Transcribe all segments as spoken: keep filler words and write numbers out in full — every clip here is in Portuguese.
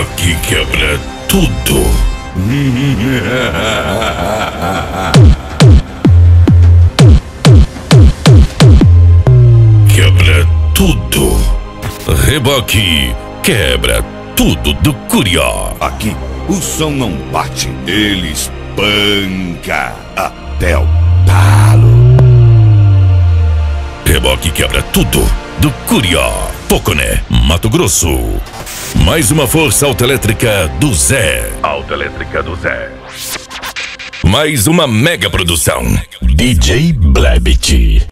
Reboque quebra tudo. Quebra tudo. Reboque quebra tudo do Curió. Aqui o som não bate, ele espanca até o talo. Reboque quebra tudo do Curió, Poconé, Mato Grosso. Mais uma força autoelétrica do Zé. Autoelétrica do Zé. Mais uma mega produção. D J Blebit.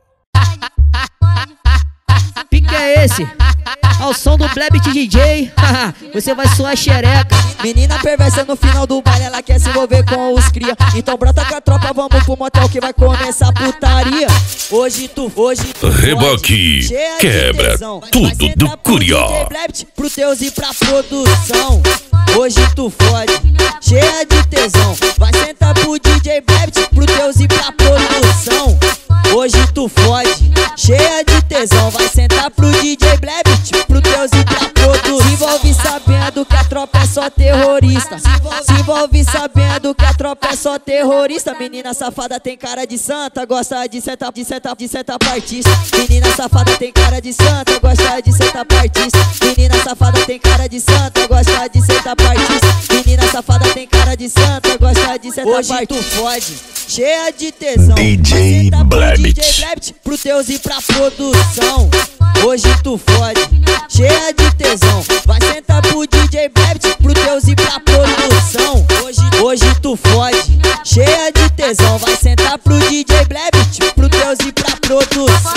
Pique é esse? Ao som do Blebit D J, você vai suar xereca. Menina perversa no final do baile, ela quer se envolver com os cria. Então brota com a tropa, vamos pro motel que vai começar a putaria. Hoje tu, hoje tu Reboque quebra tudo do Curió. Pro teus e pra produção. Hoje tu fode, cheia de tesão. Vai sentar pro D J Blebit, pro teus e pra produção. Hoje tu fode, cheia de tesão. Vai sentar pro D J Blebit, pro teus e pra produção. Se envolve sabendo que a tropa é só terrorista. Se envolve sabendo que a tropa é só terrorista. Menina safada tem cara de santa, gosta de sentar, de sentar, de sentar partista. Menina safada tem cara de santa, gosta de sentar partista. Menina safada tem cara de santa, gosta de sentar partista. Menina safada tem cara de santa, gosta de sentar partista. Hoje tu fode, cheia de tesão. D J Blebit. D J Blebit, pro teus e pra produção. Hoje tu fode, cheia de tesão. Vai sentar pro D J Blebit, pro teus e pra produção. Hoje, hoje tu fode, cheia de tesão. Vai sentar pro D J Blebit, pro teus e pra produção.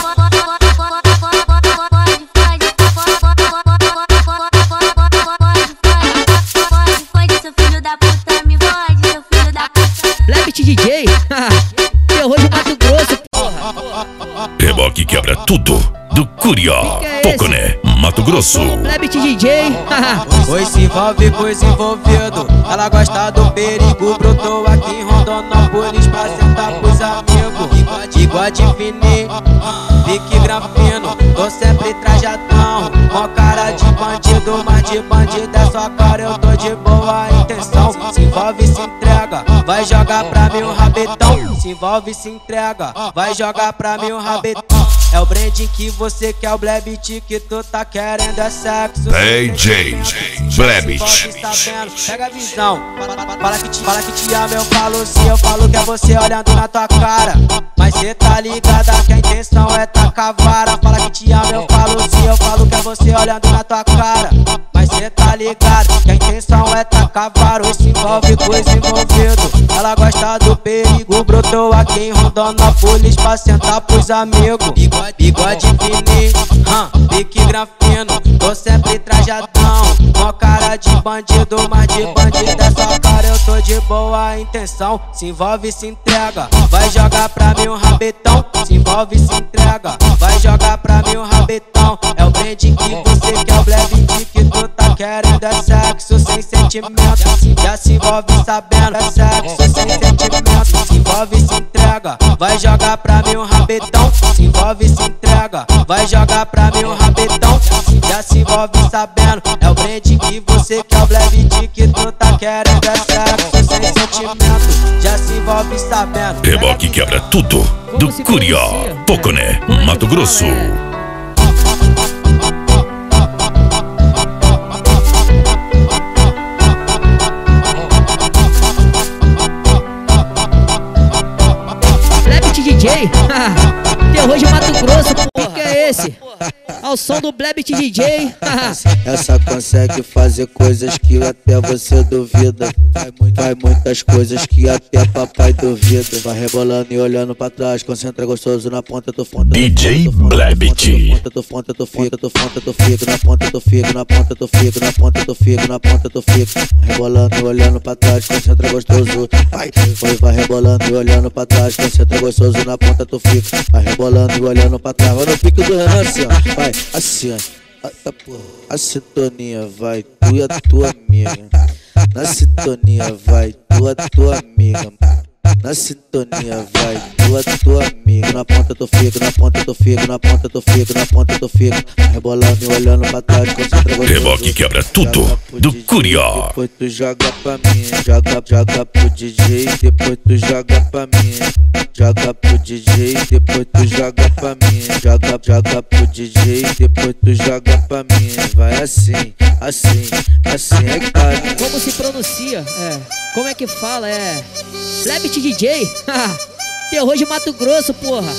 Blebit D J, terror de Mato Grosso, porra. Reboque quebra tudo do Curió, Poconé, Mato Grosso. Blebit D J, Pois se envolve, pois envolvido. Ela gosta do perigo, brotou aqui em Rondonópolis pra sentar pros amigos. Igual de fininho, pique grafino, tô sempre trajadão. Mó cara de bandido, mas de bandido é só cara, eu tô de boa intenção. Se envolve, se entrega, vai jogar pra mim um rabetão. Se envolve, se entrega, vai jogar pra mim um rabetão. É o branding que você quer, o Blebit que tu tá querendo é sexo. D J Blebit. Pega a visão, fala que te, fala que te ama, eu falo sim, eu falo que é você olhando na tua cara. Mas cê tá ligada que a intenção é tacar a vara. Fala que te ama, eu falo sim, eu falo que é você olhando na tua cara. Mas cê tá ligado que a intenção é tacar a vara. Ou se envolve, coisa envolvido. Ela gosta do perigo, brotou aqui em Rondonópolis pra sentar pros amigos. Bigode fininho, hum, pique grafino, tô sempre trajadão. Mó cara de bandido, mas de bandido é só cara, eu tô de boa intenção. Se envolve, se entrega, vai jogar pra mim um rabetão. Se envolve, se entrega, vai jogar pra mim um rabetão. É o branding que você quer, o Blebit que tu tá querendo é sexo sem sentimento. Já se envolve sabendo, é sexo sem sentimento. Se envolve, se entrega, vai jogar pra mim um rabetão. Se envolve, se entrega, vai jogar pra mim um rabetão. Já se envolve sabendo, é o branding que você quer, o Blebit que tu tá querendo é sexo sem sentimento. Já se envolve sabendo. Reboque quebra tudo do Curió, Poconé, Mato Grosso. Blebit D J, terror de Mato Grosso, porra. Que é esse? Ao som do Blebit D J. Essa consegue fazer coisas que até você duvida. Faz muitas coisas que até papai duvida. Vai rebolando e olhando pra trás, concentra gostoso na ponta, tu fonta. D J Blebit. Tu fonta, tu fica, tu fonta, tu fica, na ponta, tu fica, na ponta, tu fica, na ponta, tu fica, na ponta, tu fica. Rebolando e olhando pra trás, concentra gostoso. Vai, foi, vai rebolando e olhando pra trás, concentra gostoso na ponta, tu fica. Vai rebolando e olhando pra trás, vai no pique do Renan assim, ó. Vai, assim, ó. A sintonia vai, tu e a tua amiga. Na sintonia vai, tu e a tua amiga. Na sintonia vai, tu tua, tua amiga. Na ponta tu fica, na ponta tu fica, na ponta tu fica, na ponta tu fica. Rebolando e olhando pra trás, concentra gostoso. Reboque quebra tudo do Curió. Depois tu joga pra mim, joga, joga pro D J. Depois tu joga pra mim, joga pro D J. Depois tu joga pra mim, joga, joga pro D J. Depois tu joga pra mim. Vai assim, assim, assim é cara. Como se pronuncia? É. Como é que fala? É. Blebit D J? Terror de Mato Grosso, porra.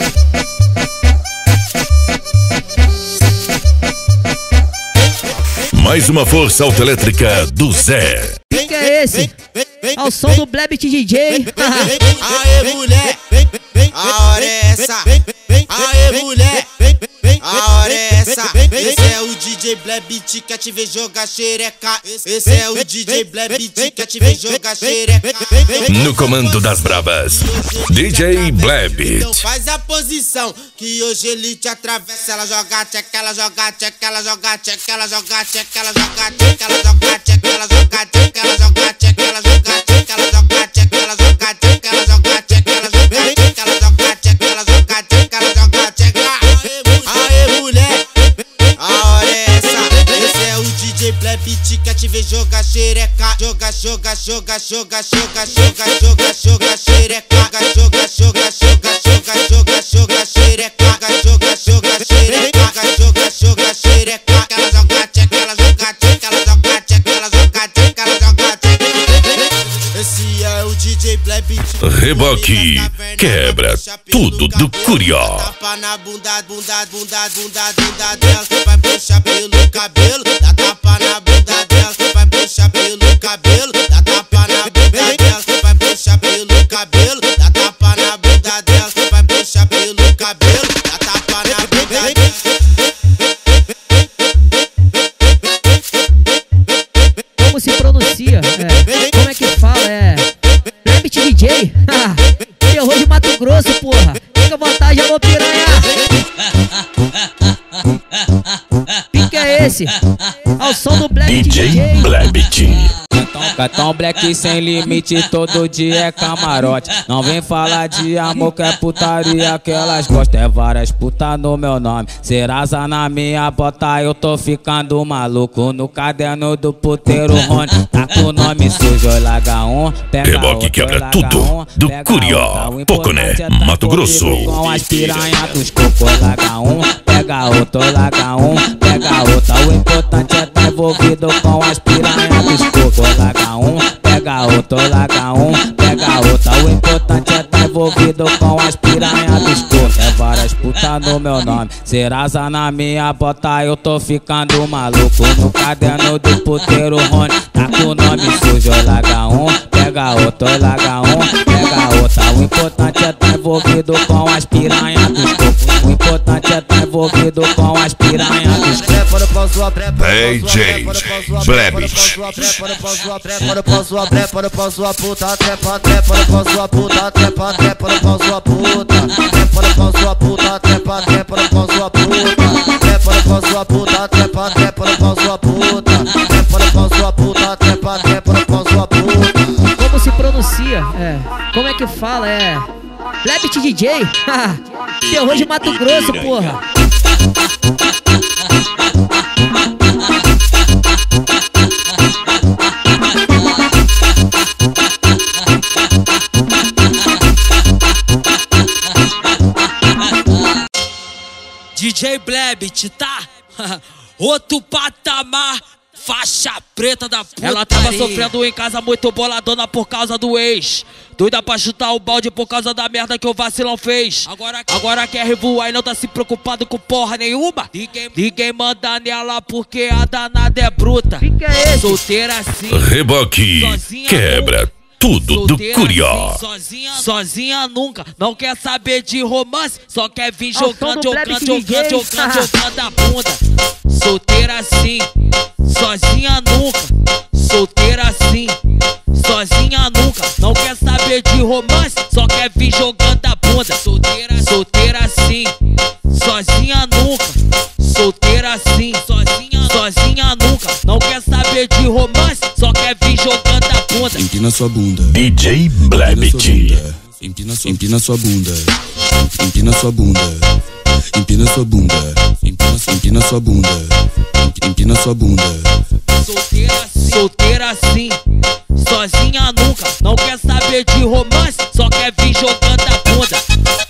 Mais uma força autoelétrica do Zé. Que é esse? Ao som do Blebit D J. Aê, mulher, a hora é essa. Aê, mulher, a hora é essa. Esse é o D J Blebit, quer te ver jogar xereca. Esse é o D J Blebit, quer te ver jogar xereca. No comando das bravas, D J Blebit. Então faz a posição que hoje ele te atravessa. Ela joga tcheca, ela joga tcheca, ela joga tcheca, ela joga tcheca, ela joga tcheca, ela joga tcheca, ela joga tcheca, ela joga tcheca, ela joga tcheca, ela joga tcheca, ela joga tcheca, ela joga tcheca, ela joga tcheca, ela joga tcheca, ela joga tcheca, ela joga tcheca. Aê, mulher, a hora é essa. Esse é o D J Blebit, quer te ver jogar xereca. Joga, joga, joga, joga, joga, joga, joga, joga xereca. Joga, joga, joga, joga, joga, joga xereca. Joga, joga, xereca. Joga, joga, xereca. Ela joga tcheca, ela joga tcheca, ela joga tcheca, ela joga tcheca, ela joga tcheca. Esse é o D J Blebit. Reboque quebra tudo do Curió. Tapa na bunda, bunda, bunda, bunda, bunda dela. Vai puxar pelo cabelo. Dá tapa na bunda dela. Vai puxar pelo cabelo. Dá tapa na bunda dela. Vai puxar pelo cabelo. Dá tapa na bunda dela. Vai puxar pelo cabelo. Dá tapa na bunda dela. Como se pronuncia? É. Como é que fala? É. Blebit D J? Terror de Mato Grosso, porra. Fica à vontade, alô piranha. Que que é esse? Ao som do Blebit D J. Blebit. Cartão black sem limite, todo dia é camarote. Não vem falar de amor que é putaria que elas gostam. É várias putas no meu nome, Serasa na minha bota. Eu tô ficando maluco no caderno do puteiro Rony. Tá com o nome sujo, larga um, pega Reboque outro, quebra larga tudo um, do pega Curió. outra. O Poconé, importante é tá Mato Grosso. comigo com as piranha dos cocô. Larga um, pega outro, larga um, pega outra. O importante é tá envolvido com as piranha dos cocô. Larga um, pega outro, larga um, pega outra. O importante é tá envolvido com as piranha dos cocô. É várias putas no meu nome, Serasa na minha bota. Eu tô ficando maluco no caderno do puteiro Rony. Tá com o nome sujo, larga um, pega outro, larga um, pega outra. O importante é tá envolvido com as piranha dos cocô. O importante é tá envolvido com as piranha dos cocô. D J Blebit. Trepa pra sua trepa, pra sua puta, trepa, trepa pra sua puta, trepa, trepa pra sua puta, trepa pra sua puta, trepa, trepa pra sua puta, trepa pra sua puta, trepa, trepa pra sua puta, trepa pra sua puta, trepa, trepa pra sua puta. Como se pronuncia? É. Como é que fala? É. Blebit D J? Terror de Mato Grosso, porra. D J Blebit, tá? Outro patamar, faixa preta da putaria. Ela tava sofrendo em casa muito boladona por causa do ex. Doida pra chutar o balde por causa da merda que o vacilão fez. Agora, agora quer revoar e não tá se preocupado com porra nenhuma. Ninguém, ninguém manda nela porque a danada é bruta. Que que é esse? Solteira assim, Reboque quebra tudo do Curió. Assim, sozinha, sozinha nunca. Não quer saber de romance, só quer vir jogando, jogando, jogando, jogando, jogando a bunda. Solteira assim, sozinha nunca. Solteira assim, sozinha nunca. Não quer saber de romance, só quer vir jogando a bunda. Solteira, solteira assim, sozinha nunca. Solteira assim, sozinha, sozinha nunca. Não quer saber de romance, só quer vir jogando a bunda. Empina sua bunda. D J Blebit. empina sua, empina sua bunda, empina sua bunda, empina sua bunda, empina, empina sua bunda, empina sua bunda. Solteira, solteira assim, sozinha nunca, não quer saber de romance, só quer vir jogando a bunda.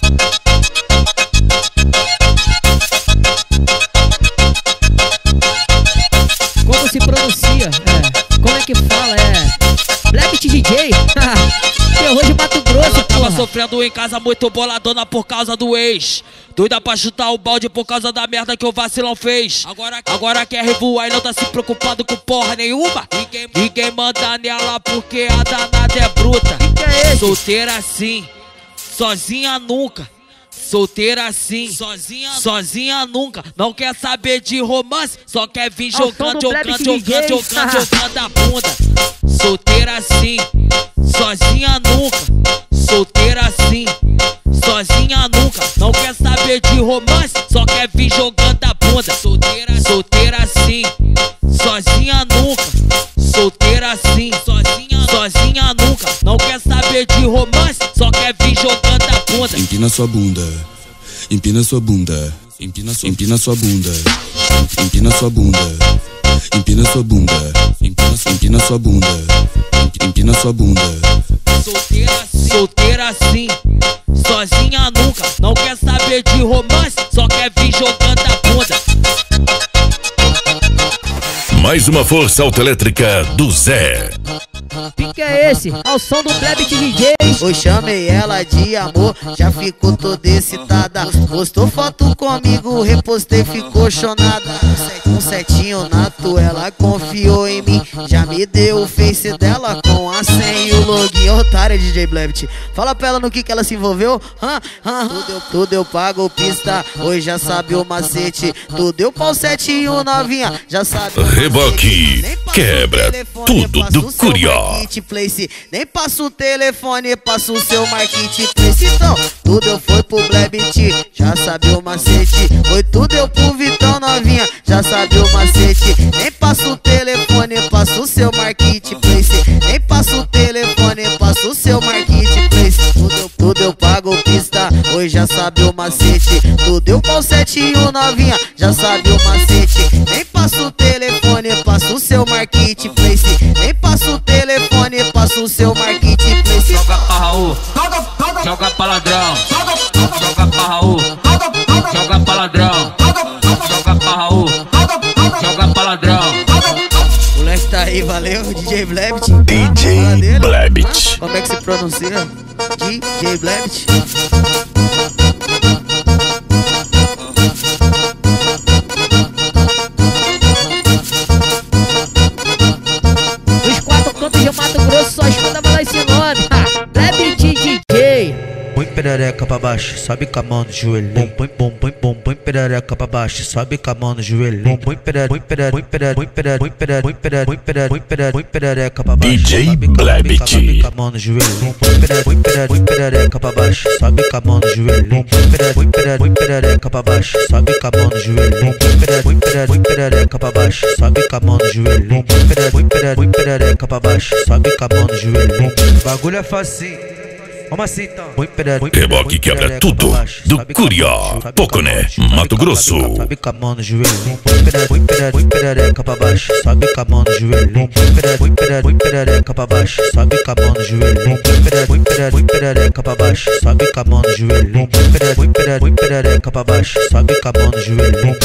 Como se pronuncia? É. Como é que fala? É. Blabbit D J? Terror de Mato Grosso, ela tava porra. sofrendo em casa muito boladona por causa do ex. Doida pra chutar o balde por causa da merda que o vacilão fez. Agora, agora quer revoar e não tá se preocupado com porra nenhuma. E quem, e quem manda nela porque a danada é bruta. Que é esse? Solteira assim, sozinha nunca. Solteira assim, sozinha, sozinha nunca. Não quer saber de romance, só quer vir jogando, jogando, jogando, jogando, jogando a bunda. Solteira assim, sozinha nunca. Solteira assim, sozinha nunca. Não quer saber de romance, só quer vir jogando a bunda. Solteira, solteira assim, sozinha nunca. Solteira assim, sozinha, sozinha nunca. Não quer saber de romance, só quer vir jogando a bunda. Empina sua bunda, empina sua bunda, empina sua, empina sua bunda, empina sua bunda, empina sua bunda, empina, empina sua bunda, empina sua bunda. Solteira, solteira assim, sozinha nunca. Não quer saber de romance, só quer vir jogando a bunda. Mais uma força autoelétrica do Zé. Que é esse? Ao som do Blabbit D J. Eu chamei ela de amor, já ficou toda excitada. Postou foto comigo, repostei, ficou chonada. Um setinho nato, ela confiou em mim. Já me deu o face dela com a senha e o login. Otária, D J Blabbit. Fala pra ela no que que ela se envolveu. Hã? Hã? Tudo, eu, tudo eu pago pista, hoje já sabe o macete. Tudo eu pau setinho novinha, já sabe o Reboque quebra tudo do Curió. Place. Nem passa o telefone, passa o seu marketplace. Então, tudo eu fui pro Blabbit, já sabe o macete. Foi tudo eu pro Vitão novinha, já sabe o macete. Nem passa o telefone, passa o seu marketplace. Nem passa o telefone, passa o seu marketplace. Tudo eu, tudo eu pago pista, hoje já sabe o macete. Tudo eu pau setinho novinha, já sabe o macete. Nem passa o telefone, passa o seu marketplace. Nem passa o telefone, passa o seu marketplace. Joga pra Raul, joga pra ladrão, joga pra Raul, joga pra ladrão, joga pra Raul, joga pra ladrão. O moleque tá aí, valeu, D J Blabbit. D J Blabbit. Como é que se pronuncia? D J Blabbit. Dos quatro cantos de Mato Grosso, só escuta falar esse nome. Blabbit D J. Põe perereca pra baixo, sobe com a mão no joelho. Bom, põe, bom, põe, bom, põe perereca pra baixo, sobe com a mão no joelho. Bom, põe perereca, põe perereca, põe perereca, põe perereca, põe perereca, põe perereca, põe perereca, põe perereca pra baixo. D J Blabbit. Sobe com a mão no joelho. Bom, põe perereca, põe perereca, põe perereca pra baixo, sobe com a mão no joelho. Bom, põe perereca, põe perereca, põe perereca pra baixo, sobe com a mão no joelho. Bom, põe perereca, põe perereca, põe perereca pra baixo, sobe com a mão no joelho. Bom, põe perereca, põe perereca, põe perereca pra baixo, sobe com a mão no joelho. Bom, bagulho é facinho. Vamos assim então. Reboque quebra tudo do Curió, Poconé, Mato Grosso. Sobe com a mão no joelho. Põe perereca, põe perereca, põe perereca pra baixo, sobe com a mão no joelho. Põe perereca, põe perereca, põe perereca pra baixo, sobe com a mão no joelho. Põe perereca, põe perereca, põe perereca pra baixo, sobe com a mão no joelho. Põe perereca, põe perereca, põe perereca pra baixo, sobe com a mão no joelho.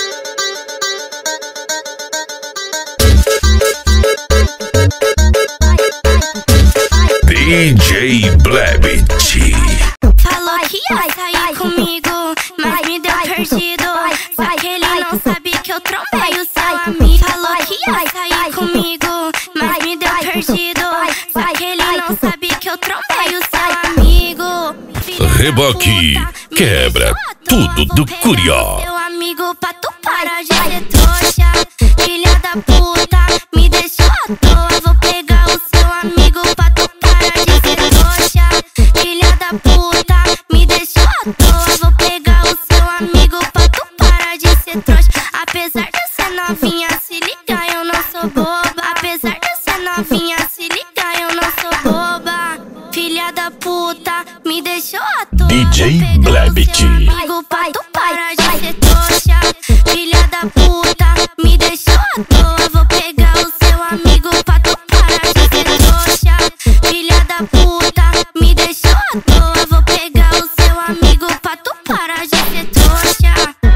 D J Blabbit. Falou que ia sair comigo, mas me deu perdido. Só que ele não sabe que eu trombei o seu amigo. Falou que ia sair comigo, mas me deu perdido. Só que ele não sabe que eu trombei o seu amigo. Reboque quebra tudo do Curió. Seu amigo pra tu parar de ser trouxa, filha da puta, me deixou à toa. Vou pegar o seu amigo pra tu parar de ser trouxa, filha da puta, me deixou à toa. Vou pegar o seu amigo pra tu parar de ser trouxa. Apesar de ser novinha, se liga, eu não sou boba. Apesar de ser novinha, se liga, eu não sou boba. Filha da puta, me deixou à toa. D J Blebit. Amigo, pai, tu para de ser trouxa. Filha da puta, me deixou à toa. Vou pegar o seu amigo pra tu parar de ser trouxa. Filha da puta, me deixou à toa. Vou pegar o seu amigo pra tu parar de ser trouxa.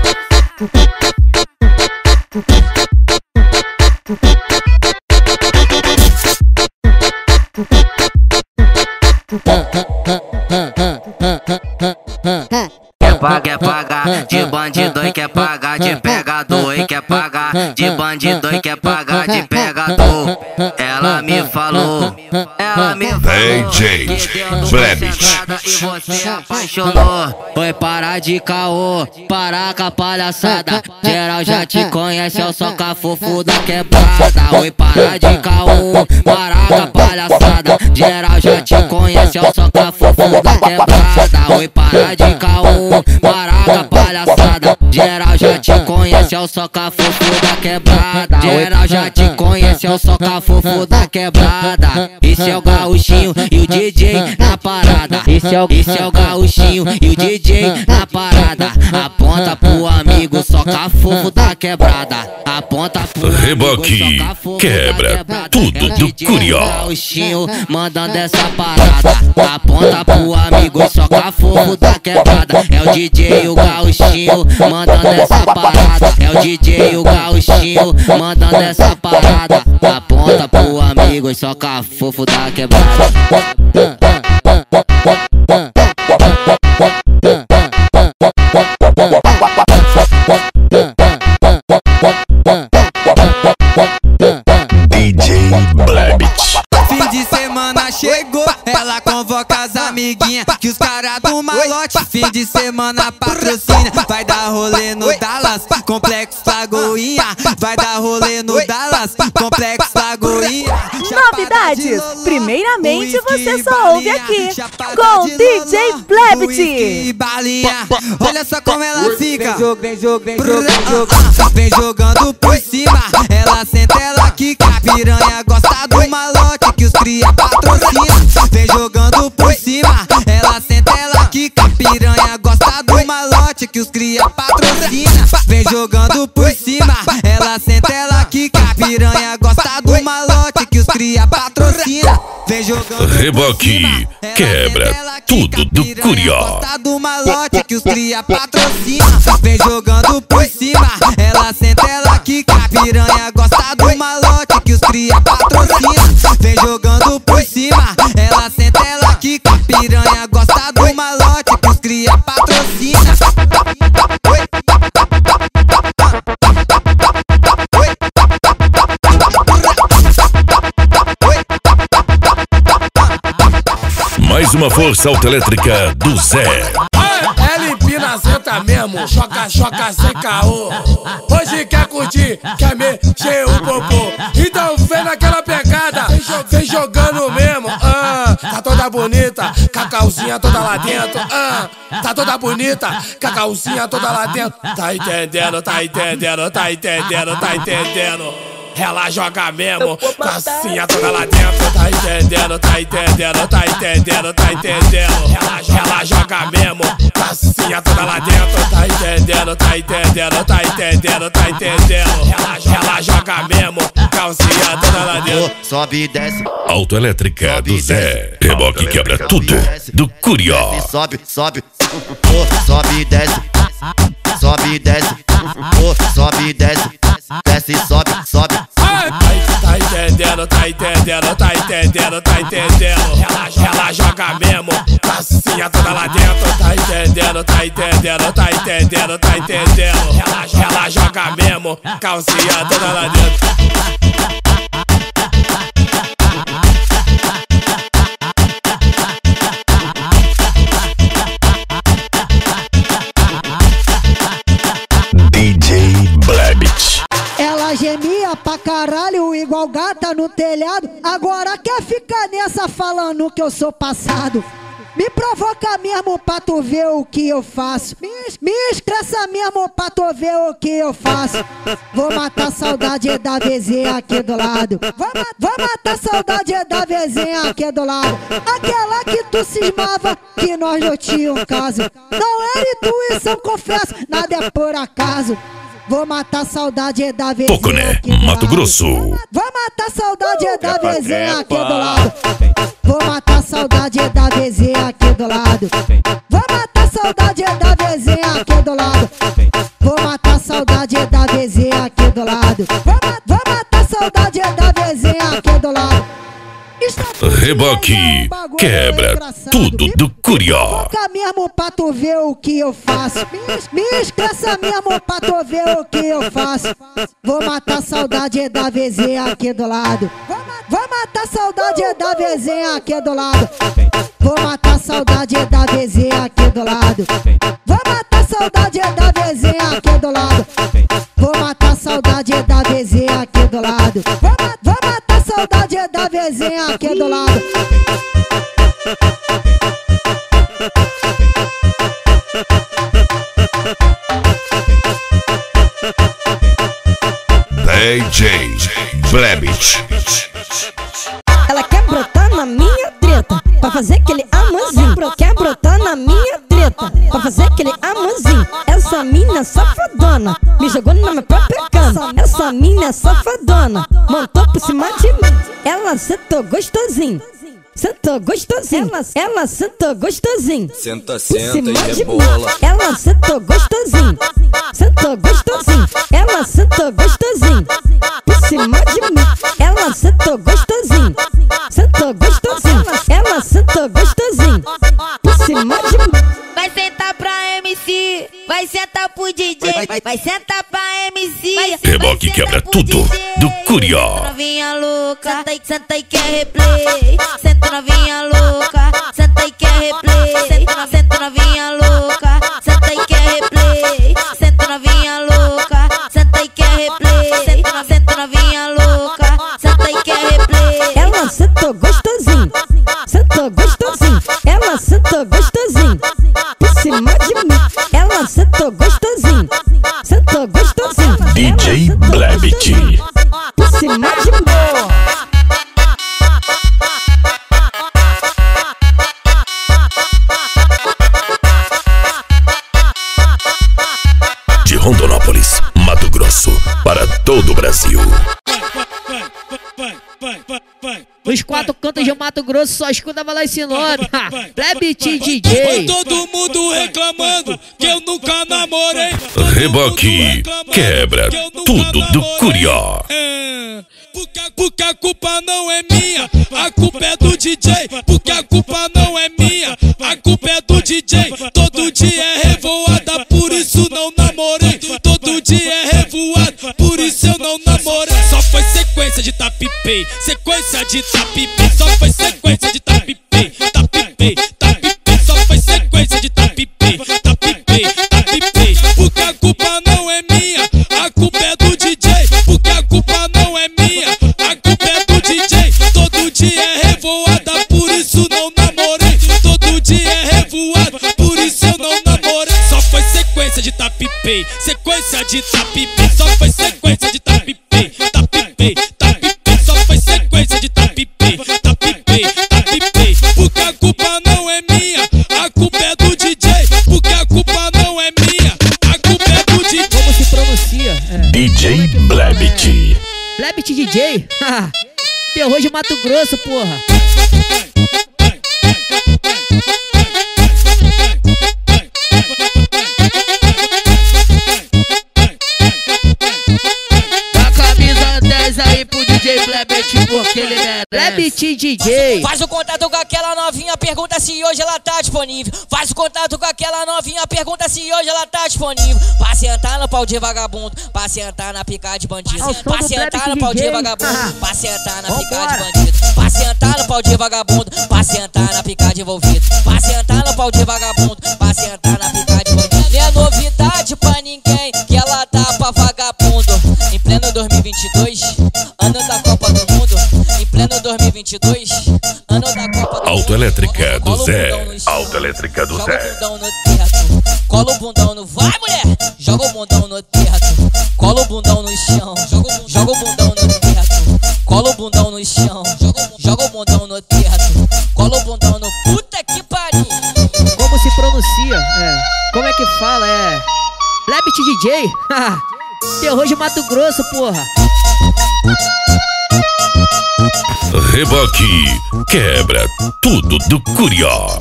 Quer pagar, quer pagar de bandido e quer pagar de pegador. E quer pagar de bandido e quer pagar de pegador. Ela me falou, ela me falou D J Blebit. e você apaixonou. Foi parar de caô, parar com a palhaçada. Geral já te conhece, eu sou cafofo da quebrada. Oi, parar de caô, parar com a palhaçada. Geral já te conhece, eu sou cafofo da quebrada. Oi, parar de caô, parar com a palhaçada. Geral já te conhece, eu sou cafofo da quebrada. Geral já te conhece, eu sou cafofo da quebrada. Esse é o gauchinho e o D J na parada. Esse é o, esse é o gauchinho e o D J na parada. Aponta pro amigo, só cafofo da quebrada. Aponta pro Reboque quebra tudo do Curió. Gauchinho mandando essa parada. Aponta pro amigo, só cafofo da quebrada. É o D J e o gauchinho mandando essa parada. É o D J e o gauchinho mandando essa parada. Aponta pro amigo, só cafofo da quebrada. D J Blebit. Fim de semana chegou, ela convoca as amiguinhas que os caras do malote. Fim de semana patrocina, vai dar rolê no Dallas, Complexo Lagoinha. Vai dar rolê no Dallas, Complexo Lagoinha. Novidades, primeiramente você só ouve aqui com D J Blebit. Olha só como ela fica. Vem jogo, vem jogo, vem jogo. Vem jogando por cima, ela senta, ela quica. Piranha gosta do malote que os cria patrocina. Vem jogando por cima, ela senta, ela quica. Piranha gosta do malote que os cria patrocina. Vem jogando por cima, ela senta, ela quica. Piranha gosta do malote que os cria patrocina. Vem jogando Reboque quebra tudo do Curió. gosta do malote que os cria patrocina. Vem jogando por cima, ela senta, ela quica. Piranha gosta do malote que os cria patrocina. Vem jogando por cima, ela senta, ela quica. Piranha gosta do malote que os cria patrocina. Mais uma força autoelétrica do Zé. Ela empina, senta mesmo, choca, choca sem caô. Hoje quer curtir, quer mexer o popô. Então vem naquela pegada, vem jogando mesmo. Ah, tá toda bonita, com a calcinha toda lá dentro. Ah, tá toda bonita, com a calcinha toda lá dentro. Tá entendendo, tá entendendo, tá entendendo, tá entendendo. Ela joga mesmo, calcinha toda lá dentro. Tá entendendo, tá entendendo, tá entendendo, tá entendendo. Ela, ela joga mesmo, calcinha toda lá dentro. Tá entendendo, tá entendendo, tá entendendo, tá entendendo. Ela, ela joga mesmo, calcinha toda lá dentro. Sobe e desce. Autoelétrica do Zé. Reboque quebra tudo do Curió. Sobe, sobe, oh, sobe e desce. Sobe e desce, oh, sobe e desce. Desce, sobe, sobe. Tá entendendo, tá entendendo, tá entendendo, tá entendendo. Ela, ela joga mesmo, calcinha toda lá dentro. Tá entendendo, tá entendendo, tá entendendo, tá entendendo. Ela, ela joga mesmo, calcinha toda lá dentro. D J Blebit. Ela gemia pra caralho igual gata no telhado. Agora quer ficar nessa falando que eu sou passado. Me provoca mesmo pra tu ver o que eu faço. Me, me estressa mesmo pra tu ver o que eu faço. Vou matar a saudade da vizinha aqui do lado. Vou, ma vou matar a saudade da vizinha aqui do lado. Aquela que tu cismava que nós não tínhamos um caso. Não era intuição, confesso, nada é por acaso. Vou matar a saudade da vizinha Poconé, aqui do Mato lado. Grosso. Vou matar a saudade da vizinha aqui do lado. Vou matar a saudade da vizinha aqui do lado. Vou matar a saudade da vizinha aqui do lado. Vou matar a saudade da vizinha aqui do lado. Vou, ma vou matar a saudade da vizinha aqui do lado. Reboque quebra tudo do Curió. Toca mesmo pra tu ver o que eu faço. Me, me estressa mesmo pra tu ver o que eu faço. Vou matar a saudade da vizinha aqui do lado. Vou, ma vou matar a saudade da vizinha aqui do lado. Vou matar a saudade da vizinha aqui do lado. Vou matar a saudade da vizinha aqui do lado. Vou matar a saudade da vizinha aqui do lado. Vou, ma vou matar a saudade da vizinha aqui do lado. D J Blebit. Ela quer brotar na minha treta pra fazer aquele amorzinho. Quer brotar na minha treta pra fazer aquele amorzinho. Essa mina safadona me jogou na minha própria cama. Essa mina safadona montou por cima de mim. Ela sentou gostosinho. Sentou gostosinho, ela, ela sentou gostosinho. Senta, senta e rebola. Ela sentou gostosinho. Sentou gostosinho. Ela sentou gostosinho. Por cima de mim. Ela sentou gostosinho. Sentou gostosinho. Ela sentou gostosinho. Por cima de mim. Vai sentar pra M C, vai sentar pro D J, vai, vai, vai sentar pra M C. Vai, Reboque vai quebra tudo do Curió. Senta novinha louca, senta e, senta e quer replay. Senta novinha louca, senta e quer replay. Senta, senta novinha louca, senta e quer replay. Senta novinha louca, senta e quer replay. Senta, senta novinha louca, senta e quer replay. Ela sentou gostosinho. Sentou gostosinho. Ela sentou gostosinho. Por cima de mim. Ela sentou gostosinho. Sentou gostosinho. D J Blebit. Por cima de mim. De Rondonópolis, Mato Grosso, para todo o Brasil. Os quatro cantos de Mato Grosso só escuta falar esse nome. Blebit D J. Todo mundo reclamando que eu nunca namorei. Reboque quebra tudo do Curió. É, porque, porque a culpa não é minha, a culpa é do D J. Porque a culpa não é minha, a culpa é do D J. Todo dia é revoada, por isso não namorei. Todo dia é revoada, por isso eu não namorei. Só foi sequência de tapipei, sequência de tapipei. Só foi sequência de tapipei, tapipei, tapipei. Só foi sequência de tapipei, tapipei, tapipei. Porque a culpa não é minha, a culpa é do D J. Porque a culpa não é minha, a culpa é do D J. Todo dia é revoada, por isso não namorei. Todo dia é revoada, por isso eu não namorei. Só foi sequência de tapipei, sequência de tapipei. Só foi sequência de tapipei, tapipei, tapipei. Só foi sequência de tapipei, tapipei, tapipei. Porque a culpa não é minha, a culpa é do D J. Porque a culpa não é minha, a culpa é do D J. Como se pronuncia? É. D J Blebit. Blebit D J? Terror de Mato Grosso, porra. Dá camisa dez aí pro D J Blebit, porque ele merece. Blebit D J. Faz o contato com aquela novinha, pergunta se hoje ela tá disponível. Faz o contato com aquela novinha, pergunta se hoje ela tá disponível. Pra sentar no pau de vagabundo, pra sentar na pica de bandido. Pra sentar no pau de vagabundo, pra sentar na pica de bandido. Pra sentar no pau de vagabundo, pra sentar na pica de envolvido. Pra sentar no pau de vagabundo, pra sentar na pica de bandido. Não é novidade pra ninguém que ela tá pra vagabundo. Em pleno dois mil e vinte e dois, ano da Copa do Mundo. Em pleno dois mil e vinte e dois, ano da Copa do Mundo. Autoelétrica do Zé. Autoelétrica do Zé. Joga o bundão no teto, cola o bundão no... Vai, mulher! Joga o bundão no teto, cola o bundão no chão. Joga o bundão no teto, cola o bundão no chão. Joga o bundão no teto, cola o bundão no... Puta que pariu! Como se pronuncia? É. Como é que fala? É. Lebit D J? Terror de Mato Grosso, porra. Reboque quebra tudo do Curió.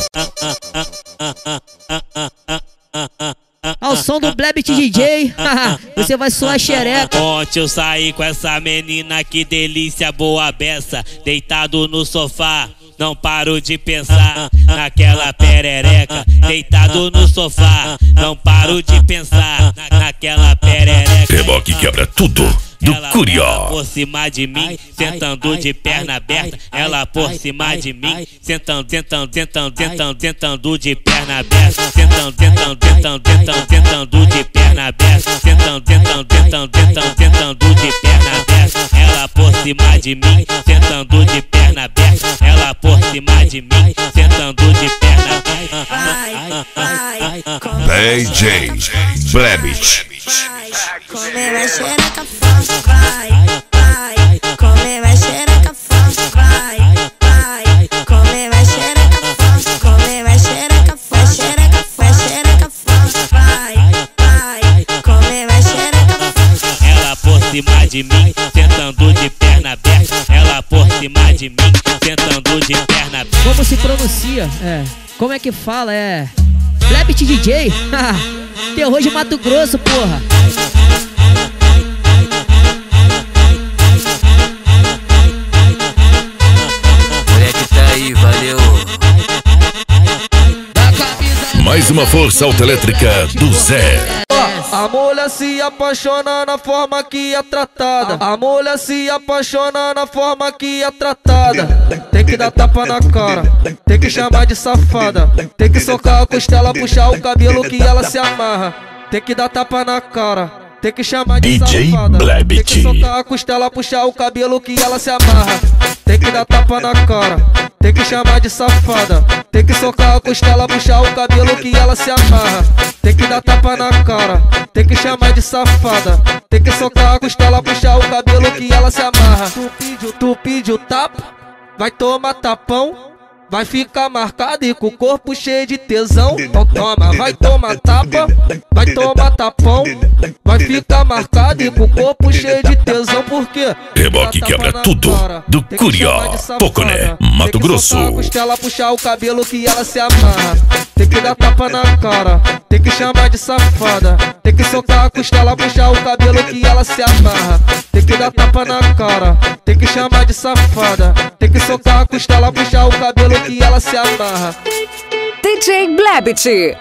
Ao som do Lebit D J, você vai suar xereca. Ontem eu saí com essa menina, que delícia, boa beça. Deitado no sofá, não paro de pensar naquela perereca. Deitado no sofá, não paro de pensar naquela perereca. Reboque quebra tudo do Curió. Por cima de mim, sentando de perna aberta. Ela por cima de mim, sentando, sentando, sentando, sentando, sentando de perna aberta. Sentando, sentando, sentando, sentando, sentando de perna aberta. Sentando, sentando, sentando, sentando, sentando de perna aberta. Ela por cima de mim, sentando de perna aberta. Ela por cima de mim, sentando de perna aberta. D J Lebit. Come vai xereca forte, vai, vai. Come vai xereca forte, vai, vai. Come vai xereca forte, come vai xereca forte, xereca forte, xereca forte, vai, vai. Come vai xereca forte. Ela por cima de mim, sentando de perna aberta. Ela por cima de mim, sentando de perna aberta. Como se pronuncia? É. Como é que fala? É. Lebit D J? Terror de Mato Grosso, porra. Moleque tá aí, valeu. Mais uma força autoelétrica do Zé. A mulher se apaixona na forma que é tratada. A mulher se apaixona na forma que é tratada. Tem que dar tapa na cara, tem que chamar de safada. Tem que socar a costela, puxar o cabelo que ela se amarra. Tem que dar tapa na cara, tem que chamar de D J safada. Lebit. Tem que socar a costela, puxar o cabelo que ela se amarra. Tem que dar tapa na cara, tem que chamar de safada. Tem que socar a costela, puxar o cabelo que ela se amarra. Tem que dar tapa na cara, tem que chamar de safada. Tem que socar a costela, puxar o cabelo que ela se amarra. Tu pediu, tu pediu tapa, vai tomar tapão. Vai ficar marcado e com o corpo cheio de tesão. Então toma, vai tomar tapa, vai tomar tapão. Vai ficar marcado e com o corpo cheio de tesão. Por quê? Reboque quebra tudo do Curió, Poconé, Mato Grosso. Tem que costela, puxar o cabelo que ela se amarra. Tem que dar tapa na cara, tem que chamar de safada. Tem que socar a costela, puxar o cabelo que ela se amarra. Tem que dar tapa na cara, tem que chamar de safada. Tem que socar a costela, puxar o cabelo que ela se amarra. D J Lebit.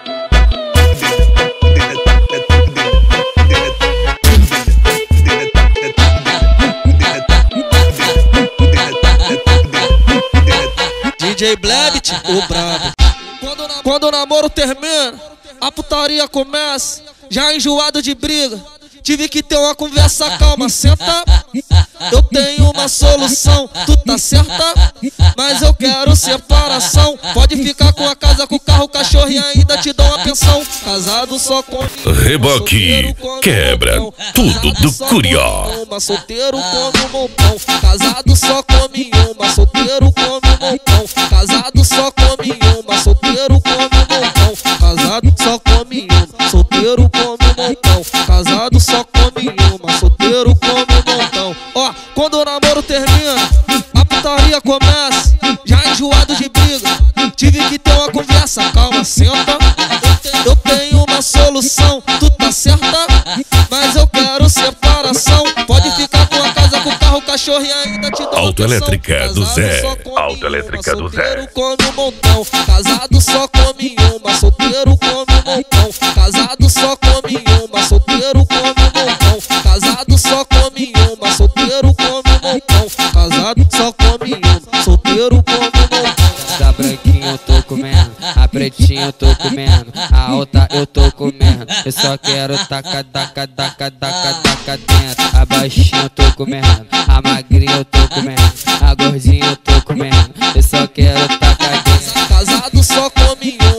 D J Lebit, o brabo. Quando, quando o namoro termina, a putaria começa. Já enjoado de briga, tive que ter uma conversa calma. Senta, eu tenho uma solução. Tu tá certa, mas eu quero separação. Pode ficar com a casa, com o carro, o cachorro e ainda te dou uma pensão. Casado só com Reboque quebra tudo do Curió. uma, solteiro come um montão. Casado só come uma, solteiro come um montão. Casado só come uma, solteiro come um montão. Casado só come uma, solteiro come um montão. Casado só come uma, solteiro come um montão. Ó, quando o namoro termina, a putaria começa. Já enjoado de briga, tive que ter uma conversa calma. Senta, eu tenho uma solução. Tu tá certa, mas eu quero separação. Pode ficar com a casa, com o carro, o cachorro e ainda te dou Autoelétrica do Zé. Autoelétrica do Zé. Come um montão, casado só come uma, solteiro come um montão. Casado só come uma, solteiro come um montão. Casado só come uma, solteiro come um montão. Casado só come uma, solteiro come um montão. Da branquinha eu tô comendo, a pretinha eu tô comendo, a alta eu tô comendo. Eu só quero taca, taca, taca, taca, taca dentro. A baixinha eu tô comendo, a magrinha eu tô comendo, a gordinha eu tô comendo. Eu só quero taca dentro. Casado só come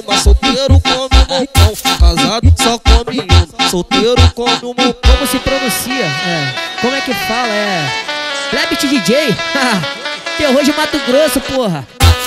solteiro come um montão. Como se pronuncia? É. Como é que fala? É. Blebit D J? Terror de Mato Grosso, porra.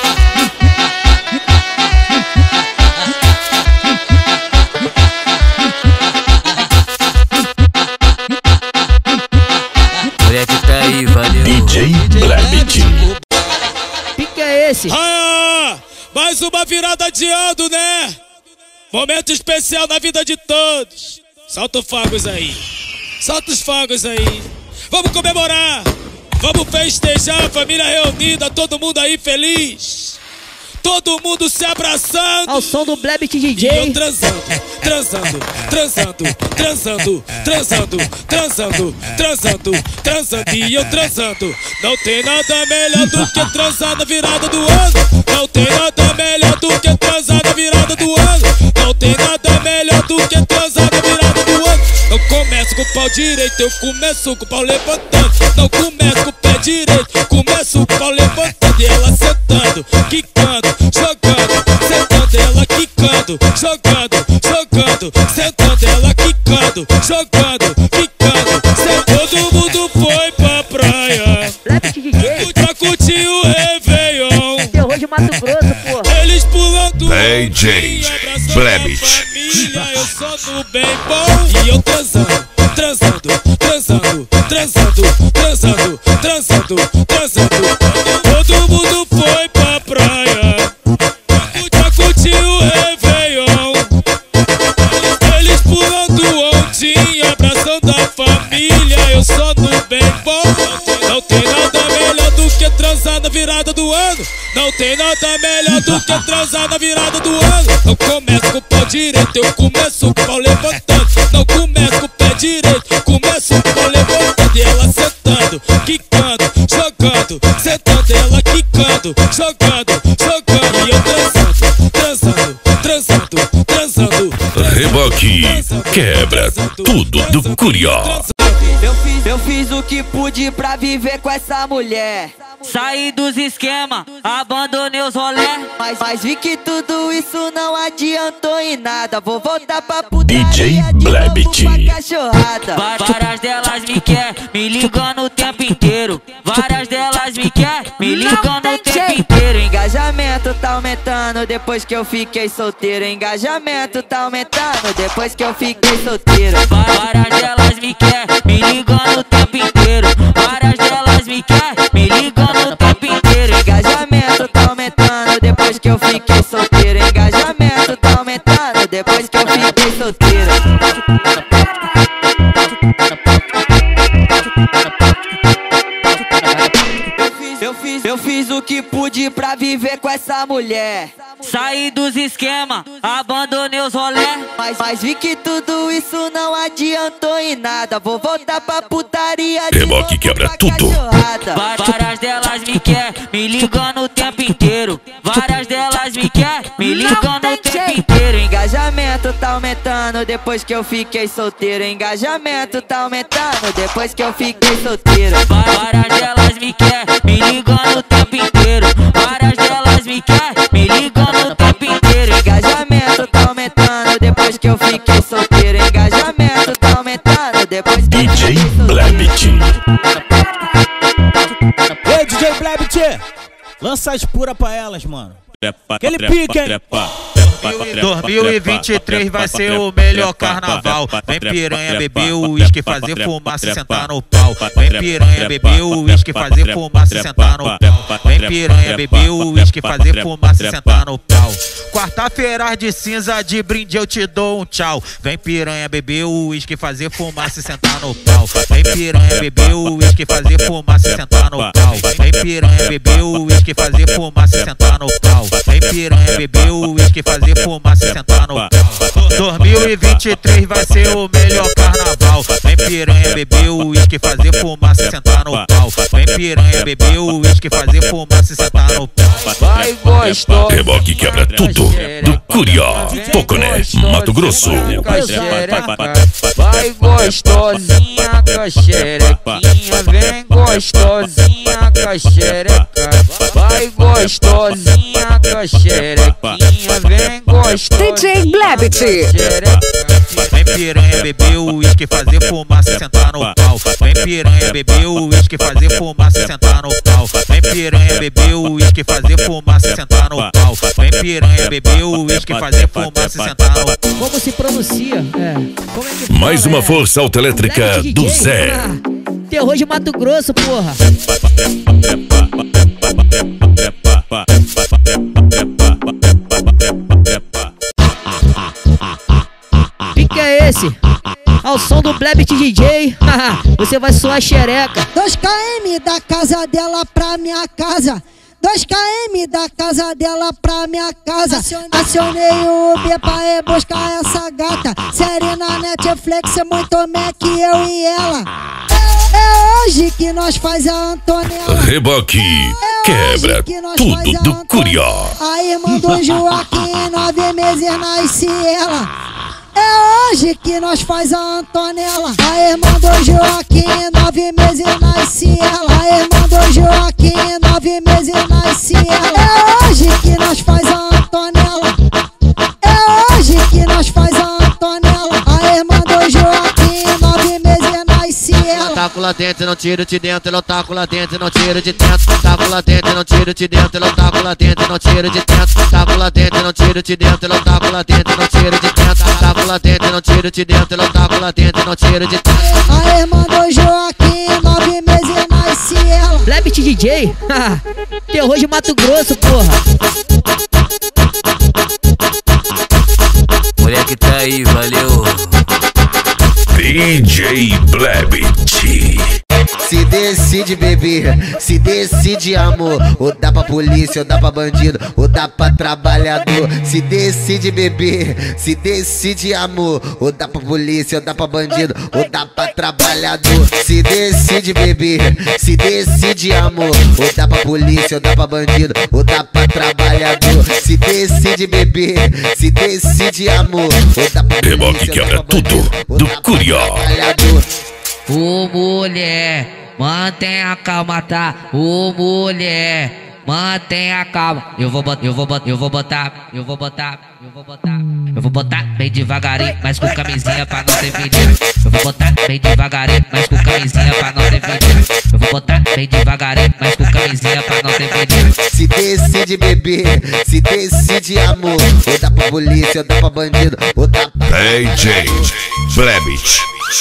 Moleque tá aí, valeu. D J Blebit. Pique é esse? Ah, mais uma virada de ano, né? Momento especial na vida de todos. Solta os fogos aí. Solta os fogos aí. Vamos comemorar. Vamos festejar, família reunida, todo mundo aí feliz. Todo mundo se abraçando. Ao som do Blebit D J. E eu transando, transando, transando, transando, transando, transando, transando, transando. E eu transando. Não tem nada melhor do que transar na virada do ano. Não tem nada melhor do que transar na virada do ano. Não tem nada melhor do que transar na virada do ano. Eu começo com o pau direito, eu começo com o pau levantando. Não começo com o pé direito, começo com o pau levantando. E ela sentando, quicando, jogando, sentando, ela quicando, jogando, jogando, sentando, ela quicando, jogando, quicando. Todo mundo foi pra praia pra curtir o Réveillon. Terror de Mato Grosso, porra. Eles pulando D J Blebit. Eu só no bem bom. E eu transando, transando, transando, transando, transando, transando, transando. Todo mundo foi pra praia pra curtir o Réveillon. Eles pulando ondinha, abraçando a família. Eu só no bem bom. Não tem nada melhor do que transar na virada do ano. Não tem nada melhor do que transar na virada do ano. Eu começo com o pau direito, eu começo com o pau levantando. Não começo com o pé direito, começo com o pau levantando. E ela sentando, quicando, jogando, sentando, ela quicando, jogando, jogando. E eu transando, transando, transando, transando. Reboque quebra tudo do Curió. Eu fiz, eu fiz o que pude pra viver com essa mulher. Saí dos esquemas, abandonei os rolé. Mas, mas vi que tudo isso não adiantou em nada. Vou voltar pra putaria D J Blebit. Várias delas me quer, me ligando o tempo inteiro. Várias delas me quer, me ligando o tempo inteiro. Engajamento tá aumentando depois que eu fiquei solteiro. Engajamento tá aumentando depois que eu fiquei solteiro. Várias delas me quer, me ligando o tempo inteiro. Várias delas me quer, me ligando o tempo inteiro. Engajamento tá aumentando depois que eu fiquei solteiro. Engajamento tá aumentando depois que eu fiquei solteiro. Eu fiz, eu fiz o que pude pra viver com essa mulher. Saí dos esquemas, abandonei os rolé. Mas, mas vi que tudo isso não adiantou em nada. Vou voltar pra putaria de Reboque quebra tudo. Várias delas me quer, me ligando o tempo inteiro. Várias delas me quer, me ligando o tempo inteiro. Engajamento tá aumentando depois que eu fiquei solteiro. Engajamento tá aumentando depois que eu fiquei solteiro. Várias delas me quer, me ligando o tempo inteiro. Várias delas me quer, me ligando o tempo inteiro. Engajamento tá aumentando depois que eu fiquei solteiro. Engajamento tá aumentando depois que eu D J Blebit. Ei, D J Blebit, lança as puras pra elas, mano. Aquele pique, hein? dois mil e vinte e três vai ser o melhor carnaval. Vem piranha beber o uísque, fazer fumaça e sentar no pau. Vem piranha beber o uísque, fazer fumaça e sentar no pau. Vem piranha beber o uísque, fazer fumaça e sentar no pau. Quarta-feira de cinza, de brinde eu te dou um tchau. Vem piranha beber o uísque, fazer fumaça e sentar no pau. Vem piranha beber o uísque, fazer fumaça e sentar no pau. Vem piranha beber o uísque, fazer fumaça e sentar no pau. Vem piranha beber o uísque, fazer fumaça e sentar no pau. dois mil e vinte e três vai ser o melhor carnaval. Vem piranha beber o uísque, fazer fumaça e sentar no pau. Vem piranha beber o uísque, fazer fumaça e sentar no pau. Vai gostoso. Reboque quebra tudo do Curió, Poconé, Mato Grosso. Vai gostosinha com a xerequinha, vem gostosinha com a xereca. Vai gostosinha com a xerequinha, vem gostosinha. D J Blebit. Vem piranha beber o uísque, fazer fumaça e sentar no pau. Vem piranha beber o uísque, fazer fumaça e sentar no pau. Vem piranha beber o uísque, fazer fumaça e sentar no pau. Vem piranha beber o uísque, fazer fumaça e sentar no pau. Como se pronuncia? É. Como é que Mais fala? uma força autoelétrica do Zé. Ah, terror de Mato Grosso, porra. Que que é esse? Ao som do Blebit D J, você vai suar xereca. dois quilômetros da casa dela pra minha casa. dois quilômetros da casa dela pra minha casa. Acionei o Uber pra ir buscar essa gata. Série na Netflix, muito Mac, eu e ela. É hoje que nós faz a Antonella. Reboque quebra tudo do Curió. A irmã do Joaquim, nove meses nasce ela. É hoje que nós faz a Antonella. A irmã do Joaquim, nove meses nasce ela. A irmã do Joaquim, nove meses nasce ela. É hoje que nós faz a Antonella. É hoje que nós faz a Antonella. A irmã do Joaquim, nove meses nasce ela. Eu taco lá dentro, não tiro de dentro. Eu taco lá dentro, não tiro de dentro. Taco lá dentro, não tiro de dentro. Eu taco lá dentro, não tiro de dentro. Taco lá dentro, não tiro de dentro. Eu taco lá dentro, não tiro de dentro. Taco lá dentro, não tiro de dentro. Eu taco lá dentro, não tiro de dentro. A irmã do Joaquim, nove meses nasce ela. Blebit D J, terror de Mato Grosso, porra. Moleque tá aí, valeu. D J Blebit. Se decide beber, se decide amor. Ou dá pra polícia, ou dá pra bandido, ou dá pra trabalhador. Se decide beber, se decide amor. Ou dá pra polícia, ou dá pra bandido, ou dá pra trabalhador. Se decide beber, se decide amor. Ou dá pra polícia, ou dá pra bandido, ou dá pra trabalhador. Se decide beber, se decide amor. Ou dá pra Reboque quebra tudo do Curió. Ô mulher, mantenha a calma, tá? Ô mulher, mantenha a calma. Eu vou botar, eu vou botar, eu vou botar, eu vou botar, eu vou botar, eu vou botar bem devagarinho, mas com camisinha pra não ter veneno. Eu vou botar bem devagarinho, mas com camisinha pra não ter veneno. Eu vou botar bem devagarinho, mas com camisinha pra não ter veneno. Se decide beber, se decide amor. Ou dá pra polícia, ou dá pra bandido, ou dá pra D J Blebit.